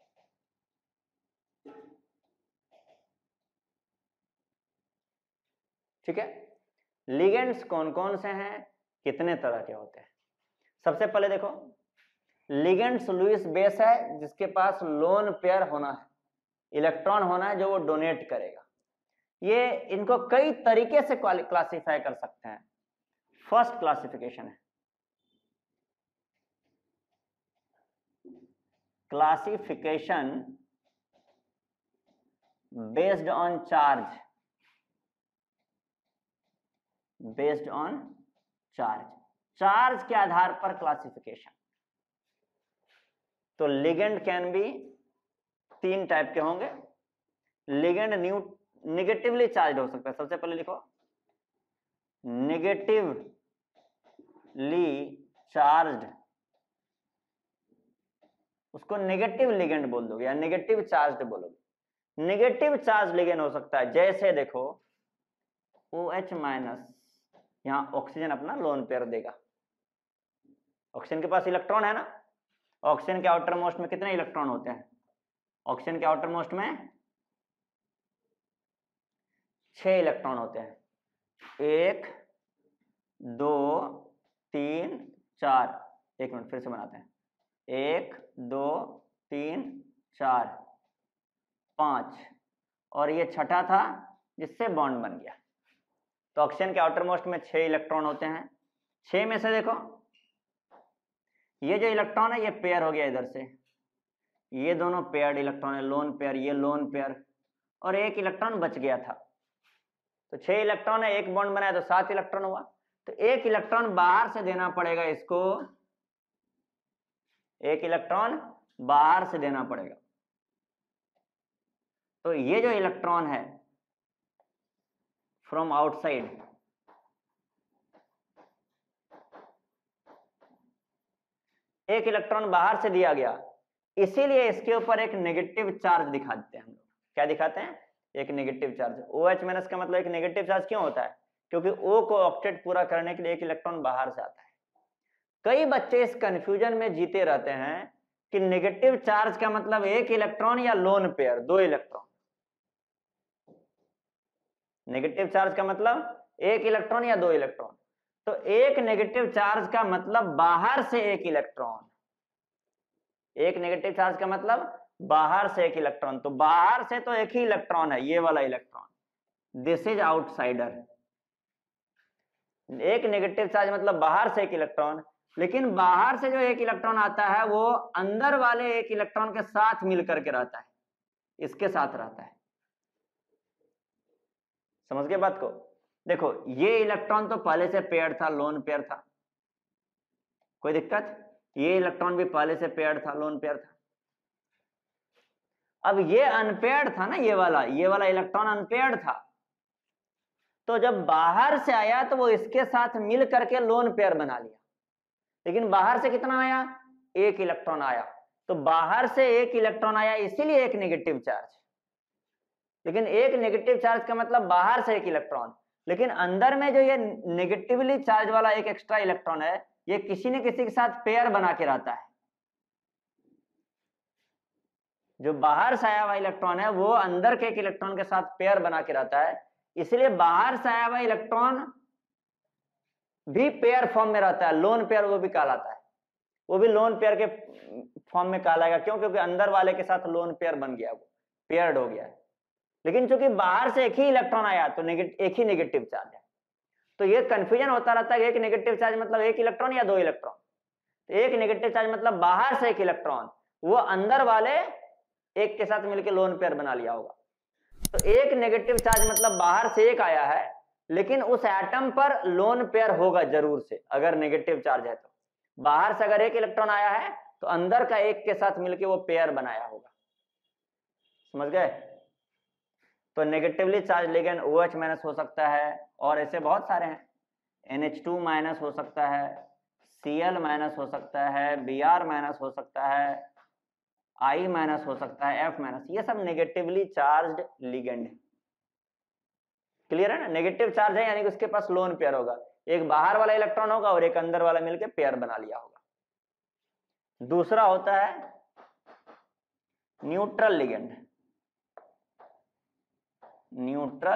ठीक है, लिगेंड्स कौन कौन से हैं, कितने तरह के होते हैं। सबसे पहले देखो, लिगेंड्स लुईस बेस है जिसके पास लोन पेयर होना है, इलेक्ट्रॉन होना है जो वो डोनेट करेगा। ये इनको कई तरीके से क्लासिफाई कर सकते हैं। फर्स्ट क्लासिफिकेशन है classification based on charge, based on charge, charge के आधार पर क्लासिफिकेशन। तो लिगेंड कैन बी तीन टाइप के होंगे। लिगेंड न्यू निगेटिवली चार्ज हो सकता है। सबसे पहले लिखो नेगेटिवली चार्ज्ड, उसको नेगेटिव लिगेंड बोल दोगे या नेगेटिव चार्ज्ड बोलोगे। नेगेटिव चार्ज लिगेंड हो सकता है, जैसे देखो OH माइनस, यहां ऑक्सीजन अपना लोन पेयर देगा। ऑक्सीजन के पास इलेक्ट्रॉन है ना, ऑक्सीजन के आउटर मोस्ट में कितने इलेक्ट्रॉन होते हैं? ऑक्सीजन के आउटर मोस्ट में छह इलेक्ट्रॉन होते हैं। एक, दो, तीन, चार। एक मिनट फिर से बनाते हैं। एक, दो, तीन, चार, पांच, और ये छठा था जिससे बॉन्ड बन गया। तो ऑक्सीजन के आउटर मोस्ट में छह इलेक्ट्रॉन होते हैं। छह में से देखो ये जो इलेक्ट्रॉन है ये पेयर हो गया इधर से, ये दोनों पेयर्ड इलेक्ट्रॉन है, लोन पेयर, ये लोन पेयर, और एक इलेक्ट्रॉन बच गया था। तो छह इलेक्ट्रॉन है, एक बॉन्ड बनाया तो सात इलेक्ट्रॉन हुआ। तो एक इलेक्ट्रॉन बाहर से देना पड़ेगा इसको, एक इलेक्ट्रॉन बाहर से देना पड़ेगा। तो ये जो इलेक्ट्रॉन है फ्रॉम आउटसाइड, एक इलेक्ट्रॉन बाहर से दिया गया, इसीलिए इसके ऊपर एक नेगेटिव चार्ज दिखा देते हैं हम लोग। क्या दिखाते हैं? एक नेगेटिव चार्ज। OH माइनस का मतलब एक नेगेटिव चार्ज क्यों होता है? क्योंकि O को ऑक्टेट पूरा करने के लिए एक इलेक्ट्रॉन बाहर से आता है। कई बच्चे इस कंफ्यूजन में जीते रहते हैं कि नेगेटिव चार्ज का मतलब एक इलेक्ट्रॉन या लोन पेयर, दो इलेक्ट्रॉन। नेगेटिव चार्ज का मतलब एक इलेक्ट्रॉन या दो इलेक्ट्रॉन। तो एक नेगेटिव चार्ज का मतलब बाहर से एक इलेक्ट्रॉन, एक नेगेटिव चार्ज का मतलब बाहर से एक इलेक्ट्रॉन। तो बाहर से तो एक ही इलेक्ट्रॉन है, ये वाला इलेक्ट्रॉन, दिस इज आउटसाइडर। एक नेगेटिव चार्ज मतलब बाहर से एक इलेक्ट्रॉन, लेकिन बाहर से जो एक इलेक्ट्रॉन आता है वो अंदर वाले एक इलेक्ट्रॉन के साथ मिलकर के रहता है, इसके साथ रहता है। समझ गए बात को? देखो ये इलेक्ट्रॉन तो पहले से पेयर था, लोन पेयर था, कोई दिक्कत? ये इलेक्ट्रॉन भी पहले से पेयर था, लोन पेयर था। अब ये अनपेयर्ड था ना, ये वाला ये वाला इलेक्ट्रॉन अनपेयर्ड था। तो जब बाहर से आया तो वो इसके साथ मिल करके लोन पेयर बना लिया। लेकिन बाहर से कितना आया? एक इलेक्ट्रॉन आया। तो बाहर से एक इलेक्ट्रॉन आया, इसीलिए एक नेगेटिव चार्ज। लेकिन एक नेगेटिव चार्ज का मतलब बाहर से एक इलेक्ट्रॉन, लेकिन अंदर में जो ये नेगेटिवली चार्ज वाला एक एक्स्ट्रा इलेक्ट्रॉन है, ये किसी न किसी के साथ पेयर बना के रहता है। जो बाहर से आया हुआ इलेक्ट्रॉन है वो अंदर के एक इलेक्ट्रॉन के साथ पेयर बना के रहता है, इसलिए बाहर से आया हुआ इलेक्ट्रॉन भी पेयर फॉर्म में रहता है, लोन पेयर वो भी कहलाता है। वो भी लोन पेयर के फॉर्म में कहलाएगा। क्यों? क्योंकि अंदर वाले के साथ लोन पेयर बन गया, वो पेयर्ड हो गया है। लेकिन चूंकि बाहर से एक ही इलेक्ट्रॉन आया तो एक ही नेगेटिव चार्ज है। तो ये कंफ्यूजन होता रहता है, एक नेगेटिव चार्ज मतलब एक इलेक्ट्रॉन या दो इलेक्ट्रॉन। तो एक नेगेटिव चार्ज मतलब बाहर से एक इलेक्ट्रॉन, वो अंदर वाले एक के साथ मिलकर लोन पेयर बना लिया होगा। तो एक नेगेटिव चार्ज मतलब बाहर से एक आया है, लेकिन उस एटम पर लोन पेयर होगा जरूर से, अगर नेगेटिव चार्ज है तो। बाहर से अगर एक इलेक्ट्रॉन आया है तो अंदर का एक के साथ मिलकर वो पेयर बनाया होगा। समझ गए? तो negatively charge ligand OH minus हो सकता है, और ऐसे बहुत सारे हैं। एन एच टू माइनस हो सकता है, Cl माइनस हो सकता है, Br माइनस हो सकता है, I माइनस हो सकता है, F माइनस, ये सब नेगेटिवली चार्ज्ड लिगेंड। क्लियर है ना? नेगेटिव चार्ज है यानी कि उसके पास लोन पेयर होगा, एक बाहर वाला इलेक्ट्रॉन होगा और एक अंदर वाला मिलकर पेयर बना लिया होगा। दूसरा होता है न्यूट्रल लिगेंड। न्यूट्रल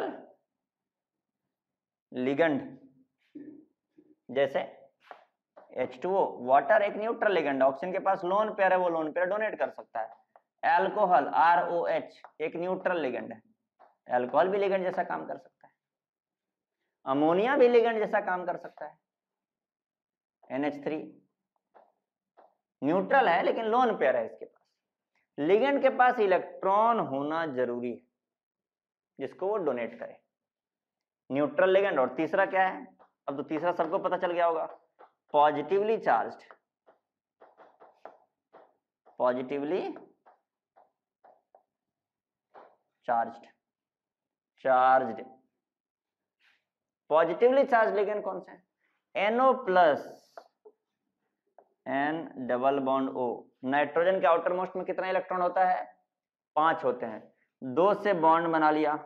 लिगेंड जैसे एच टू ओ, वाटर एक न्यूट्रल लिगेंड है, ऑक्सीजन के पास लोन पेयर है, वो लोन पेयर डोनेट कर सकता है। एल्कोहल आर ओ एच एक न्यूट्रल लिगेंड है, एल्कोहल भी लिगेंड जैसा काम कर सकता है। अमोनिया भी लिगेंड जैसा काम कर सकता है। एन एच थ्री न्यूट्रल है लेकिन लोन पेयर है इसके पास, लिगेंड के पास इलेक्ट्रॉन होना जरूरी है जिसको वो डोनेट करे, न्यूट्रल लिगेंड। और तीसरा क्या है, अब तो तीसरा सबको पता चल गया होगा, positively charged, positively charged, charged positively charge ligand कौन से हैं, NO plus N double bond O. Nitrogen के आउटर मोस्ट में कितना इलेक्ट्रॉन होता है, पांच होते हैं, दो से बॉन्ड बना लिया,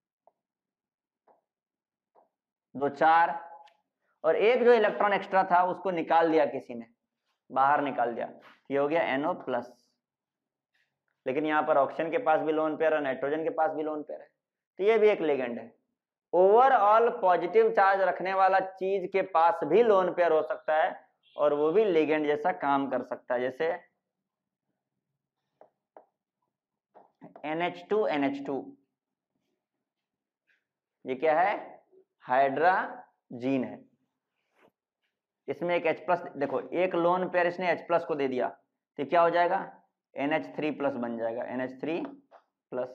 दो चार, और एक जो इलेक्ट्रॉन एक्स्ट्रा था उसको निकाल दिया किसी ने, बाहर निकाल दिया, ये हो गया एनओ प्लस। लेकिन यहाँ पर ऑक्सीजन के पास भी लोन पेयर है, नाइट्रोजन के पास भी लोन पेयर है, तो ये भी एक लिगेंड है। ओवरऑल पॉजिटिव चार्ज रखने वाला चीज के पास भी लोन पेयर हो सकता है और वो भी लिगेंड जैसा काम कर सकता है, जैसे N H two N H two, ये क्या है, हाइड्राजीन है, इसमें एक H प्लस, देखो एक लोन पेयर इसने H प्लस को दे दिया तो क्या हो जाएगा, एन एच थ्री प्लस बन जाएगा, एन एच थ्री प्लस।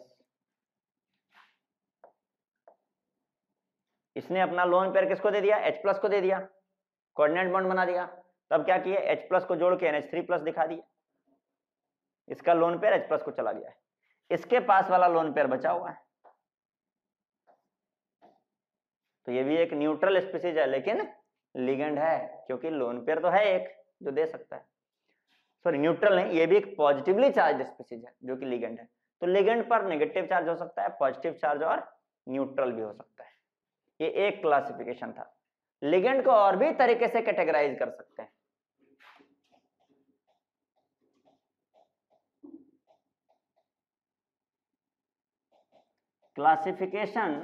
इसने अपना लोन पेयर किसको दे दिया, H प्लस को दे दिया, कोऑर्डिनेट बॉन्ड बना दिया, तब क्या किया, H प्लस को जोड़ के एन एच थ्री प्लस दिखा दिया, इसका लोन पेयर H प्लस को चला गया है, इसके पास वाला लोन पेयर बचा हुआ है। तो ये भी एक न्यूट्रल स्पीसीज है लेकिन लिगेंड है, क्योंकि लोन पेयर तो है एक जो दे सकता है, सॉरी न्यूट्रल नहीं, ये भी एक पॉजिटिवली चार्ज स्पीसीज है जो कि लिगेंड है। तो लिगेंड पर नेगेटिव चार्ज हो सकता है, पॉजिटिव चार्ज और न्यूट्रल भी हो सकता है। ये एक क्लासिफिकेशन था। लिगेंड को और भी तरीके से कैटेगराइज कर सकते हैं। Classification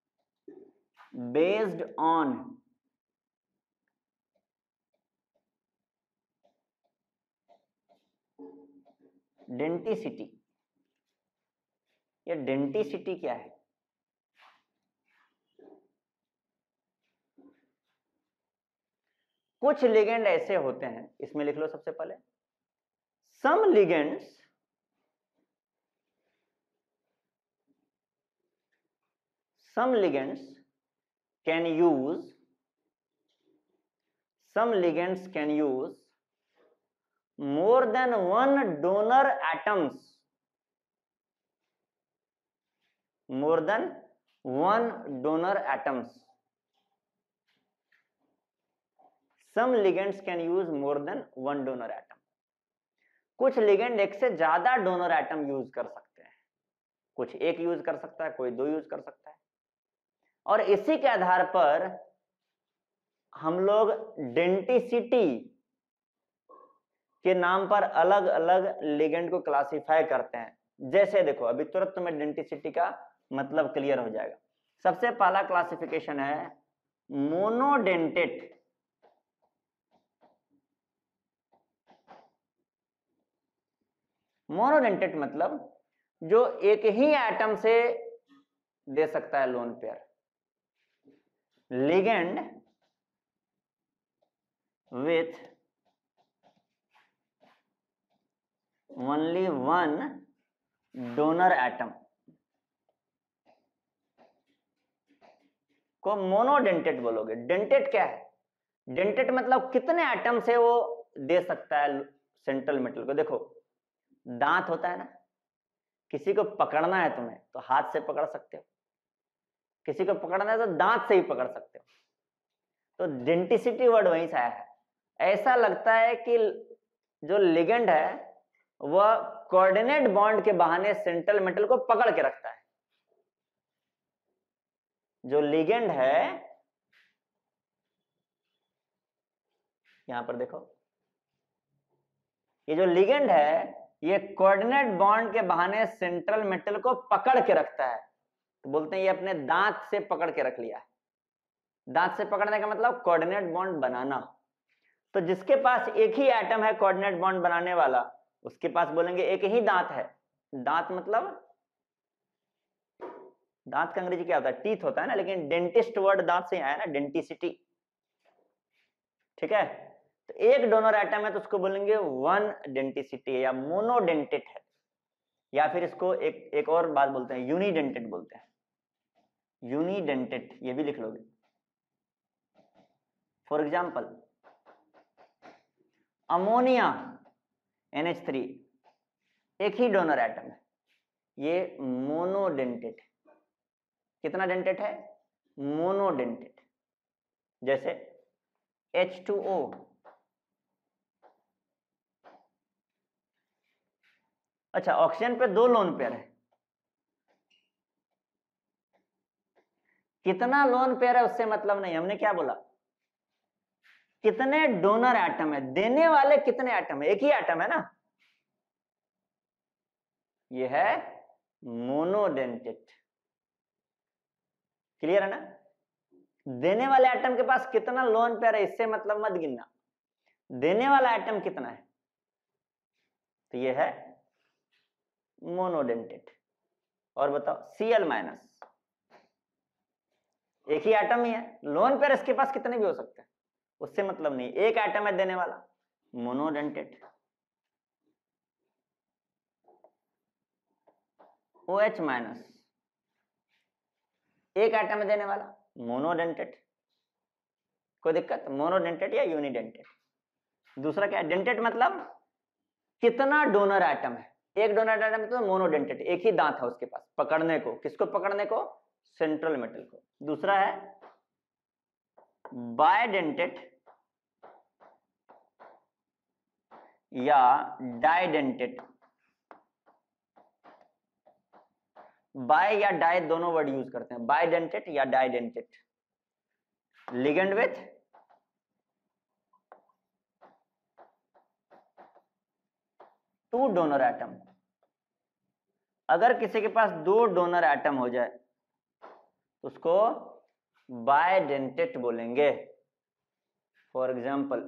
based on denticity. ये डेंटिसिटी क्या है, कुछ लिगेंड ऐसे होते हैं, इसमें लिख लो सबसे पहले, some ligands some ligands can use some ligands can use more than one donor atoms, more than one donor atoms, some ligands can use more than one donor atom। कुछ लिगेंड एक से ज्यादा डोनर एटम यूज कर सकते हैं, कुछ एक यूज कर सकता है, कोई दो यूज कर सकता है, और इसी के आधार पर हम लोग डेंटिसिटी के नाम पर अलग अलग लिगेंड को क्लासिफाई करते हैं। जैसे देखो अभी तुरंत तुम्हें डेंटिसिटी का मतलब क्लियर हो जाएगा। सबसे पहला क्लासिफिकेशन है मोनोडेंटेट। मोनोडेंटेट मतलब जो एक ही एटम से दे सकता है lone pair. ligand with only one donor atom को मोनोडेंटेट बोलोगे। डेंटेट क्या है, डेंटेट मतलब कितने एटम से वो दे सकता है सेंट्रल मेटल को। देखो दांत होता है ना, किसी को पकड़ना है तुम्हें तो हाथ से पकड़ सकते हो, किसी को पकड़ना है तो दांत से ही पकड़ सकते हो। तो डेंटिसिटी वर्ड वहीं से आया है। ऐसा लगता है कि जो लिगेंड है वह कोऑर्डिनेट बॉन्ड के बहाने सेंट्रल मेटल को पकड़ के रखता है। जो लिगेंड है, यहां पर देखो, ये जो लिगेंड है ये कोऑर्डिनेट बॉन्ड के बहाने सेंट्रल मेटल को पकड़ के रखता है। तो बोलते हैं ये अपने दांत से पकड़ के रख लिया है। दांत से पकड़ने का मतलब कोऑर्डिनेट बॉन्ड बनाना। तो जिसके पास एक ही एटम है कोऑर्डिनेट बॉन्ड बनाने वाला, उसके पास बोलेंगे एक ही दांत है। दांत मतलब, दांत का अंग्रेजी क्या होता है, टीथ होता है ना, लेकिन डेंटिस्ट वर्ड दांत से आया ना, डेंटिसिटी। ठीक है, तो एक डोनर एटम है तो उसको बोलेंगे वन डेंटिसिटी है या मोनोडेंटेट है। या फिर इसको एक एक और बात बोलते हैं, यूनिडेंटेट बोलते हैं, यूनिडेंटेट, ये भी लिख लोगे। For example ammonia N H three एक ही डोनर एटम है, ये मोनोडेंटेट। कितना डेंटेट है? मोनोडेंटेट। जैसे एच टू ओ, अच्छा ऑक्सीजन पे दो लोन पेयर है, कितना लोन पेयर है उससे मतलब नहीं, हमने क्या बोला, कितने डोनर एटम है, देने वाले कितने एटम है, एक ही एटम है ना, ये है मोनोडेंटेट। क्लियर है ना? देने वाले एटम के पास कितना लोन पेयर है इससे मतलब मत गिनना, देने वाला एटम कितना है, तो ये है मोनोडेंटेट। और बताओ Cl माइनस, एक ही एटम ही है, लोन पेयर इसके पास कितने भी हो सकते हैं, उससे मतलब नहीं, एक एटम है देने वाला, मोनोडेंटेट। OH माइनस, एक एटम है देने वाला, मोनोडेंटेट। कोई दिक्कत? मोनोडेंटेट या यूनिडेंटेट। दूसरा क्या है? डेंटेट मतलब कितना डोनर एटम है, एक डोनर एटम तो मोनोडेंटेट, एक ही दांत है उसके पास पकड़ने को, किसको पकड़ने को? सेंट्रल मेटल को। दूसरा है बायडेंटेट या डाइडेंटेट। बाय या डाई दोनों वर्ड यूज करते हैं, बायडेंटेट या didentate. Ligand with two donor atom. अगर किसी के पास दो डोनर एटम हो जाए तो उसको बायडेंटेट बोलेंगे। For example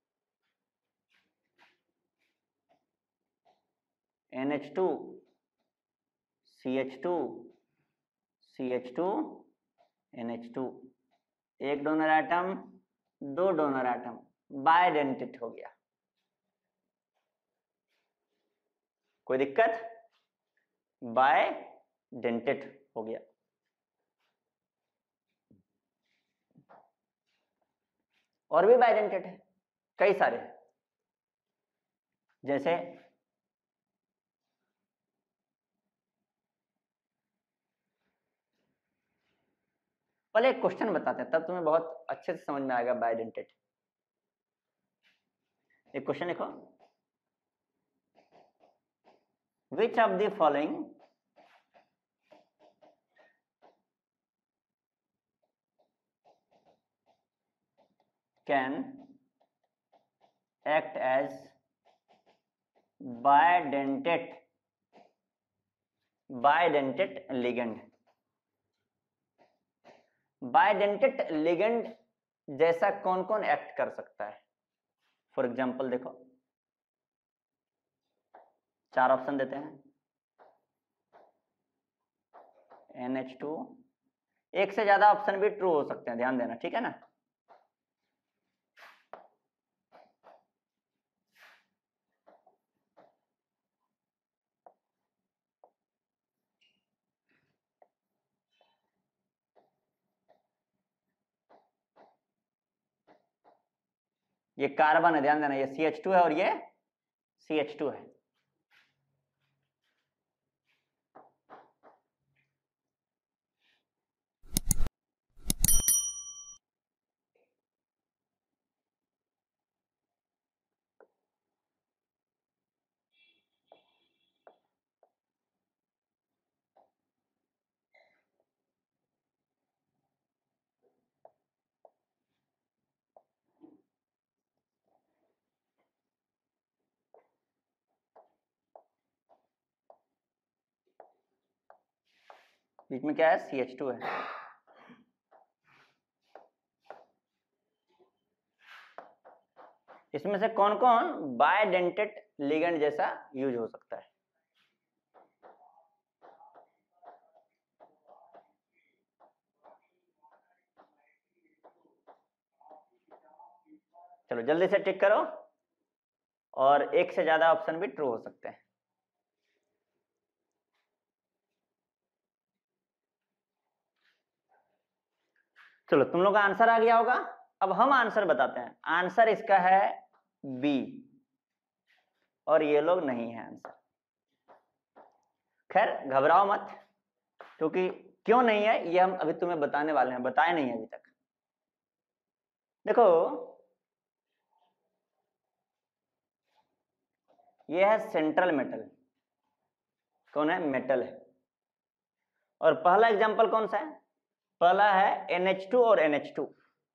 N H two, C H two, C H two, N H two, एक डोनर एटम, दो डोनर एटम, बायडेंटेट हो गया। कोई दिक्कत? बायडेंटेट हो गया। और भी बायडेंटेट है कई सारे, जैसे पहले एक क्वेश्चन बताते हैं, तब तुम्हें बहुत अच्छे से समझ में आएगा बायडेंटेट। एक क्वेश्चन लिखो, which of the following can act as bidentate bidentate ligand. Bidentate ligand जैसा कौन कौन एक्ट कर सकता है? फॉर एग्जाम्पल देखो, चार ऑप्शन देते हैं। एन एच टू, एक से ज्यादा ऑप्शन भी ट्रू हो सकते हैं, ध्यान देना, ठीक है ना। ये कार्बन है, ध्यान देना, ये सी एच टू है और ये सी एच टू है। बीच में क्या है? सी एच टू है। इसमें से कौन कौन बायडेंटेट लिगेंड जैसा यूज हो सकता है? चलो जल्दी से टिक करो, और एक से ज्यादा ऑप्शन भी ट्रू हो सकते हैं। चलो तुम लोग का आंसर आ गया होगा। अब हम आंसर बताते हैं। आंसर इसका है बी, और ये लोग नहीं है आंसर। खैर घबराओ मत, क्योंकि क्यों नहीं है ये हम अभी तुम्हें बताने वाले हैं, बताए नहीं है अभी तक। देखो ये है सेंट्रल मेटल। कौन है? मेटल है। और पहला एग्जांपल कौन सा है? पहला है एन एच टू और एन एच टू।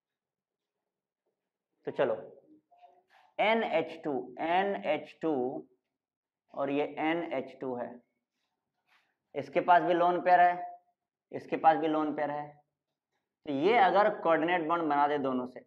तो चलो N H two, N H two और ये एन एच टू है, इसके पास भी लोन पेयर है, इसके पास भी लोन पेयर है। तो ये अगर कोऑर्डिनेट बॉन्ड बना दे दोनों से,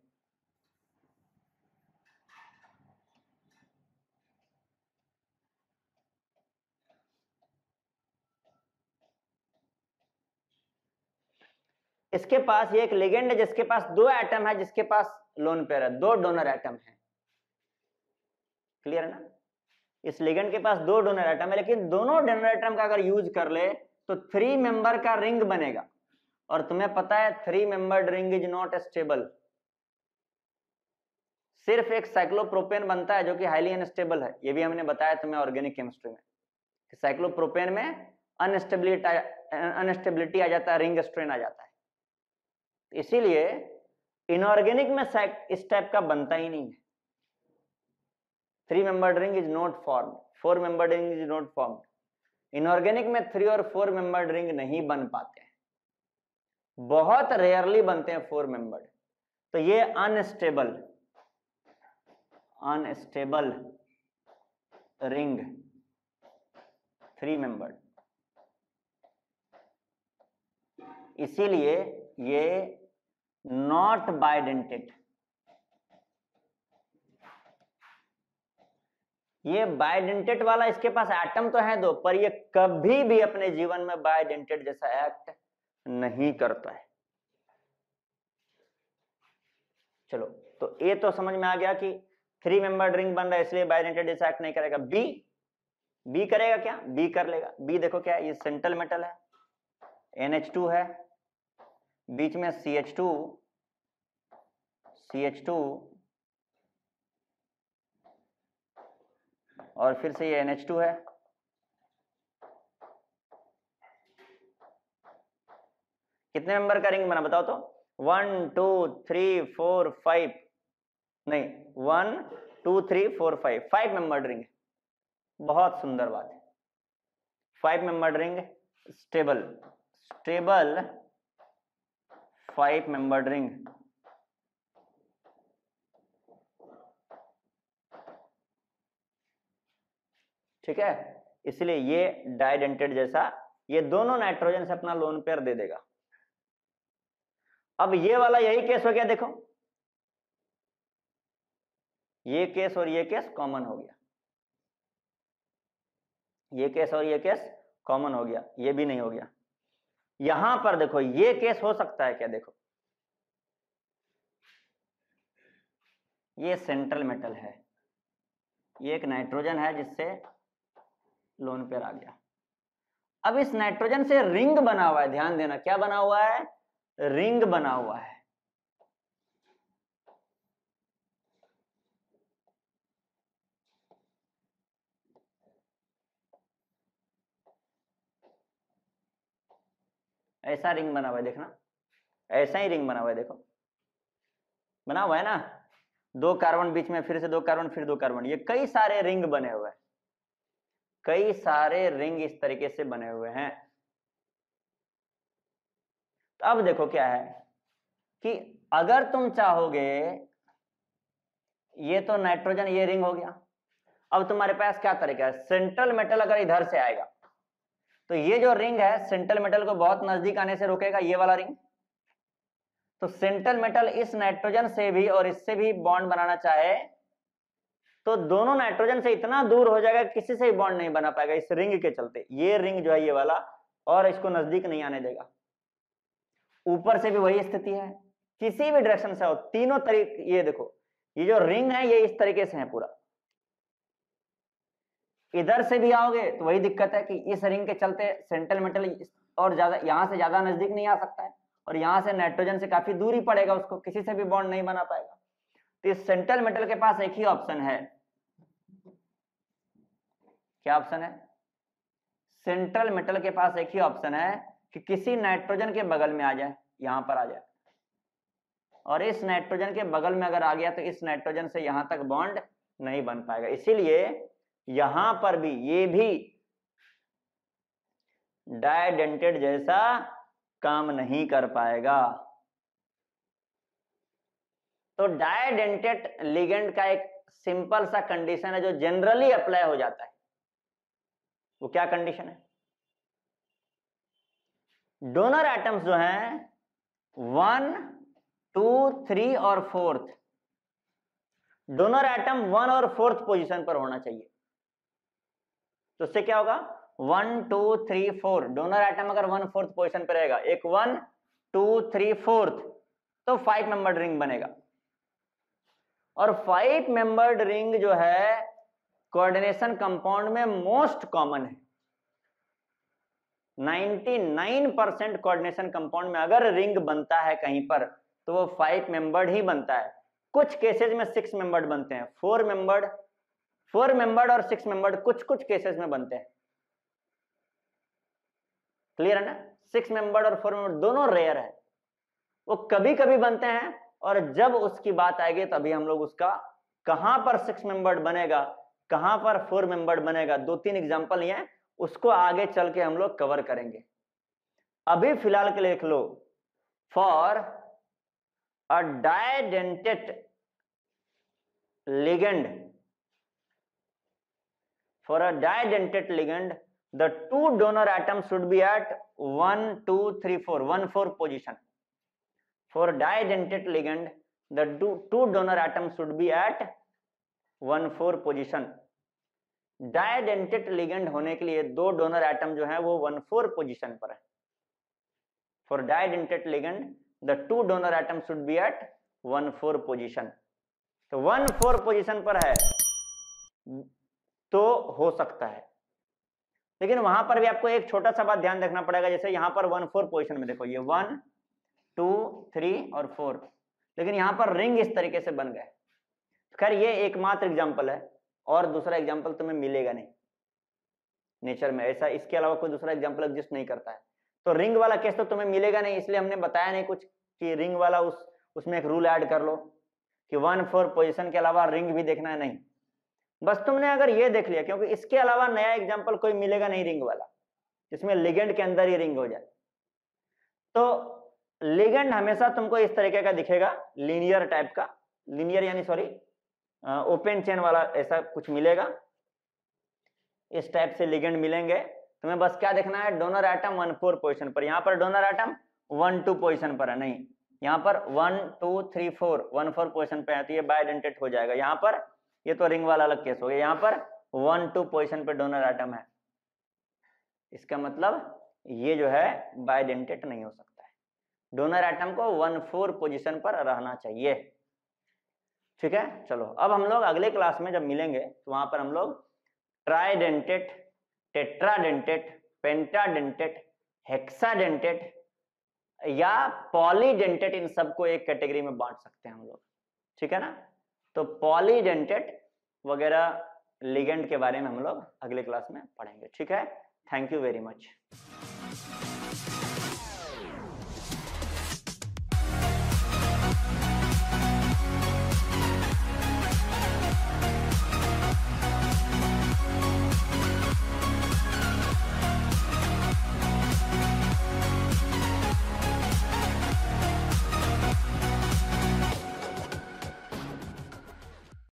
इसके पास ये एक लिगेंड है जिसके पास दो एटम है, जिसके पास लोन पेयर है, दो डोनर एटम है। क्लियर है ना? इस लिगेंड के पास दो डोनर एटम है, लेकिन दोनों डोनर एटम का अगर यूज कर ले तो थ्री मेंबर का रिंग बनेगा। और तुम्हें पता है three membered ring is not stable. सिर्फ एक साइक्लोप्रोपेन बनता है जो कि हाईली अनस्टेबल है। ये भी हमने बताया तुम्हें ऑर्गेनिक केमिस्ट्री में, कि साइक्लोप्रोपेन में अनस्टेबिलिटी अनस्टेबिलिटी आ जाता है, रिंग स्ट्रेन आ जाता है। इसीलिए इनऑर्गेनिक में इस टाइप का बनता ही नहीं है। Three membered ring is not form, four membered ring is not form. Inorganic में थ्री और फोर मेंबर्ड रिंग नहीं बन पाते हैं, बहुत रेयरली बनते हैं फोर मेंबर्ड। तो ये unstable unstable ring three membered, इसीलिए ये नॉट बाइडेंटेड। ये बाइडेंटेड वाला, इसके पास एटम तो है दो, पर ये कभी भी अपने जीवन में बाइडेंटेड जैसा एक्ट नहीं करता है। चलो तो ये तो समझ में आ गया कि थ्री मेंबर्ड रिंग बन रहा है इसलिए बाइडेंटेड जैसा एक्ट नहीं करेगा। बी बी करेगा क्या? बी कर लेगा। बी देखो क्या है, ये सेंट्रल मेटल है, एन एच टू है, बीच में C H two C H two और फिर से ये एन एच टू है। कितने मेंबर का रिंग बना बताओ तो? One two three four five, नहीं one two three four five, five membered ring. बहुत सुंदर बात है, five membered ring, stable stable five membered ring. ठीक है, इसलिए ये डाइडेंटेड जैसा, ये दोनों नाइट्रोजन से अपना लोन पेयर दे देगा। अब ये वाला यही केस हो गया, देखो ये केस और ये केस कॉमन हो गया, ये केस और ये केस कॉमन हो गया, ये भी नहीं हो गया। यहां पर देखो ये केस हो सकता है क्या? देखो ये सेंट्रल मेटल है, ये एक नाइट्रोजन है जिससे लोन पेयर आ गया। अब इस नाइट्रोजन से रिंग बना हुआ है, ध्यान देना क्या बना हुआ है? रिंग बना हुआ है। ऐसा रिंग बना हुआ है, देखना ऐसा ही रिंग बना हुआ है, देखो बना हुआ है ना, दो कार्बन बीच में, फिर से दो कार्बन, फिर दो कार्बन, ये कई सारे रिंग बने हुए हैं, कई सारे रिंग इस तरीके से बने हुए हैं। तो अब देखो क्या है कि अगर तुम चाहोगे, ये तो नाइट्रोजन ये रिंग हो गया, अब तुम्हारे पास क्या तरीका है? सेंट्रल मेटल अगर इधर से आएगा तो ये जो रिंग है सेंट्रल मेटल को बहुत नजदीक आने से रोकेगा, ये वाला रिंग। तो सेंट्रल मेटल इस नाइट्रोजन से भी और इससे भी बॉन्ड बनाना चाहे तो दोनों नाइट्रोजन से इतना दूर हो जाएगा किसी से भी बॉन्ड नहीं बना पाएगा इस रिंग के चलते। ये रिंग जो है ये वाला, और इसको नजदीक नहीं आने देगा। ऊपर से भी वही स्थिति है, किसी भी डायरेक्शन से हो, तीनों तरीके, ये देखो ये जो रिंग है ये इस तरीके से है पूरा। इधर से भी आओगे तो वही दिक्कत है कि इस रिंग के चलते सेंट्रल मेटल और ज्यादा यहां से ज्यादा नजदीक नहीं आ सकता है, और यहाँ से नाइट्रोजन से काफी दूरी पड़ेगा, उसको किसी से भी बॉन्ड नहीं बना पाएगा। तो इस सेंट्रल मेटल के पास एक ही ऑप्शन है, क्या ऑप्शन है? सेंट्रल मेटल के पास एक ही ऑप्शन है कि किसी नाइट्रोजन के बगल में आ जाए, यहां पर आ जाए, और इस नाइट्रोजन के बगल में अगर आ गया तो इस नाइट्रोजन से यहां तक बॉन्ड नहीं बन पाएगा। इसीलिए यहां पर भी ये भी डाइडेंटेट जैसा काम नहीं कर पाएगा। तो डाइडेंटेट लिगेंड का एक सिंपल सा कंडीशन है जो जनरली अप्लाई हो जाता है। वो क्या कंडीशन है? डोनर एटम्स जो हैं वन, टू, थ्री और फोर्थ, डोनर एटम वन और फोर्थ पोजीशन पर होना चाहिए। तो उससे क्या होगा? One, two, three, four, donor atom अगर वन फोर्थ पोजीशन पर रहेगा, एक वन, टू, थ्री, फोर्थ, तो फाइव मेंबर्ड रिंग बनेगा। और फाइव मेंबर्ड रिंग जो है कोऑर्डिनेशन कंपाउंड में मोस्ट कॉमन है। निन्यानवे परसेंट कोऑर्डिनेशन कंपाउंड में अगर रिंग बनता है कहीं पर तो वो फाइव मेंबर्ड ही बनता है। कुछ केसेस में सिक्स मेंबर्ड बनते हैं, फोर मेंबर्ड फोर मेंबर्ड और सिक्स मेंबर्ड कुछ कुछ केसेस में बनते हैं। क्लियर है ना? सिक्स मेंबर्ड और फोर मेंबर्ड दोनों रेयर है, वो कभी कभी बनते हैं। और जब उसकी बात आएगी तभी हम लोग उसका कहां पर सिक्स मेंबर्ड बनेगा, कहां पर फोर मेंबर्ड बनेगा, दो तीन एग्जांपल ये हैं, उसको आगे चल के हम लोग कवर करेंगे। अभी फिलहाल के लिए लिख लो, for a didentate ligand, for a didentate ligand the two donor atoms should be at one, two, three, four, one, four position. For didentate ligand the two, two donor atoms should be at one, four position. Didentate ligand होने के लिए दो donor atom जो है वो one four position पर है। For didentate ligand the two donor atom should be at one four position. तो वन फोर पोजीशन पर है तो हो सकता है, लेकिन वहां पर भी आपको एक छोटा सा बात ध्यान रखना पड़ेगा। जैसे यहां पर वन फोर पोजीशन में देखो, ये वन, टू, थ्री और फोर, लेकिन यहां पर रिंग इस तरीके से बन गए। खैर ये एकमात्र एग्जाम्पल है, और दूसरा एग्जाम्पल तुम्हें मिलेगा नहीं नेचर में, ऐसा इसके अलावा कोई दूसरा एग्जाम्पल एग्जिस्ट नहीं करता है। तो रिंग वाला केस तो तुम्हें मिलेगा नहीं, इसलिए हमने बताया नहीं कुछ कि रिंग वाला उस उसमें एक रूल ऐड कर लो कि वन फोर पोजीशन के अलावा रिंग भी देखना है, नहीं। बस तुमने अगर ये देख लिया, क्योंकि इसके अलावा नया एग्जाम्पल कोई मिलेगा नहीं रिंग वाला जिसमें लिगेंड के अंदर ही रिंग हो जाए। तो लिगेंड हमेशा तुमको इस तरीके का दिखेगा, लीनियर टाइप का, लीनियर यानी सॉरी ओपन चेन वाला ऐसा कुछ मिलेगा। इस टाइप से लिगेंड मिलेंगे। तुम्हें बस क्या देखना है, donor atom one four position पर, यहाँ पर donor atom one two position पर है, नहीं, यहाँ पर one two three four one four position पे है, तो ये बाइडेंटेट हो जाएगा। यहाँ पर ये तो रिंग वाला अलग केस हो गया, यहाँ पर वन टू पोजीशन पे डोनर एटम है, इसका मतलब ये जो है बाइडेंटेट नहीं हो सकता है। डोनर एटम को वन फोर पोजीशन पर रहना चाहिए। ठीक है, चलो अब हम लोग अगले क्लास में जब मिलेंगे तो वहां पर हम लोग ट्राइडेंटेट, टेट्राडेंटेट, पेंटाडेंटेट, हेक्साडेंटेट या पॉलीडेंटेट, इन सबको एक कैटेगरी में बांट सकते हैं हम लोग। ठीक है ना? तो पॉलीडेंटेट वगैरह लिगेंड के बारे में हम लोग अगले क्लास में पढ़ेंगे। ठीक है, थैंक यू वेरी मच।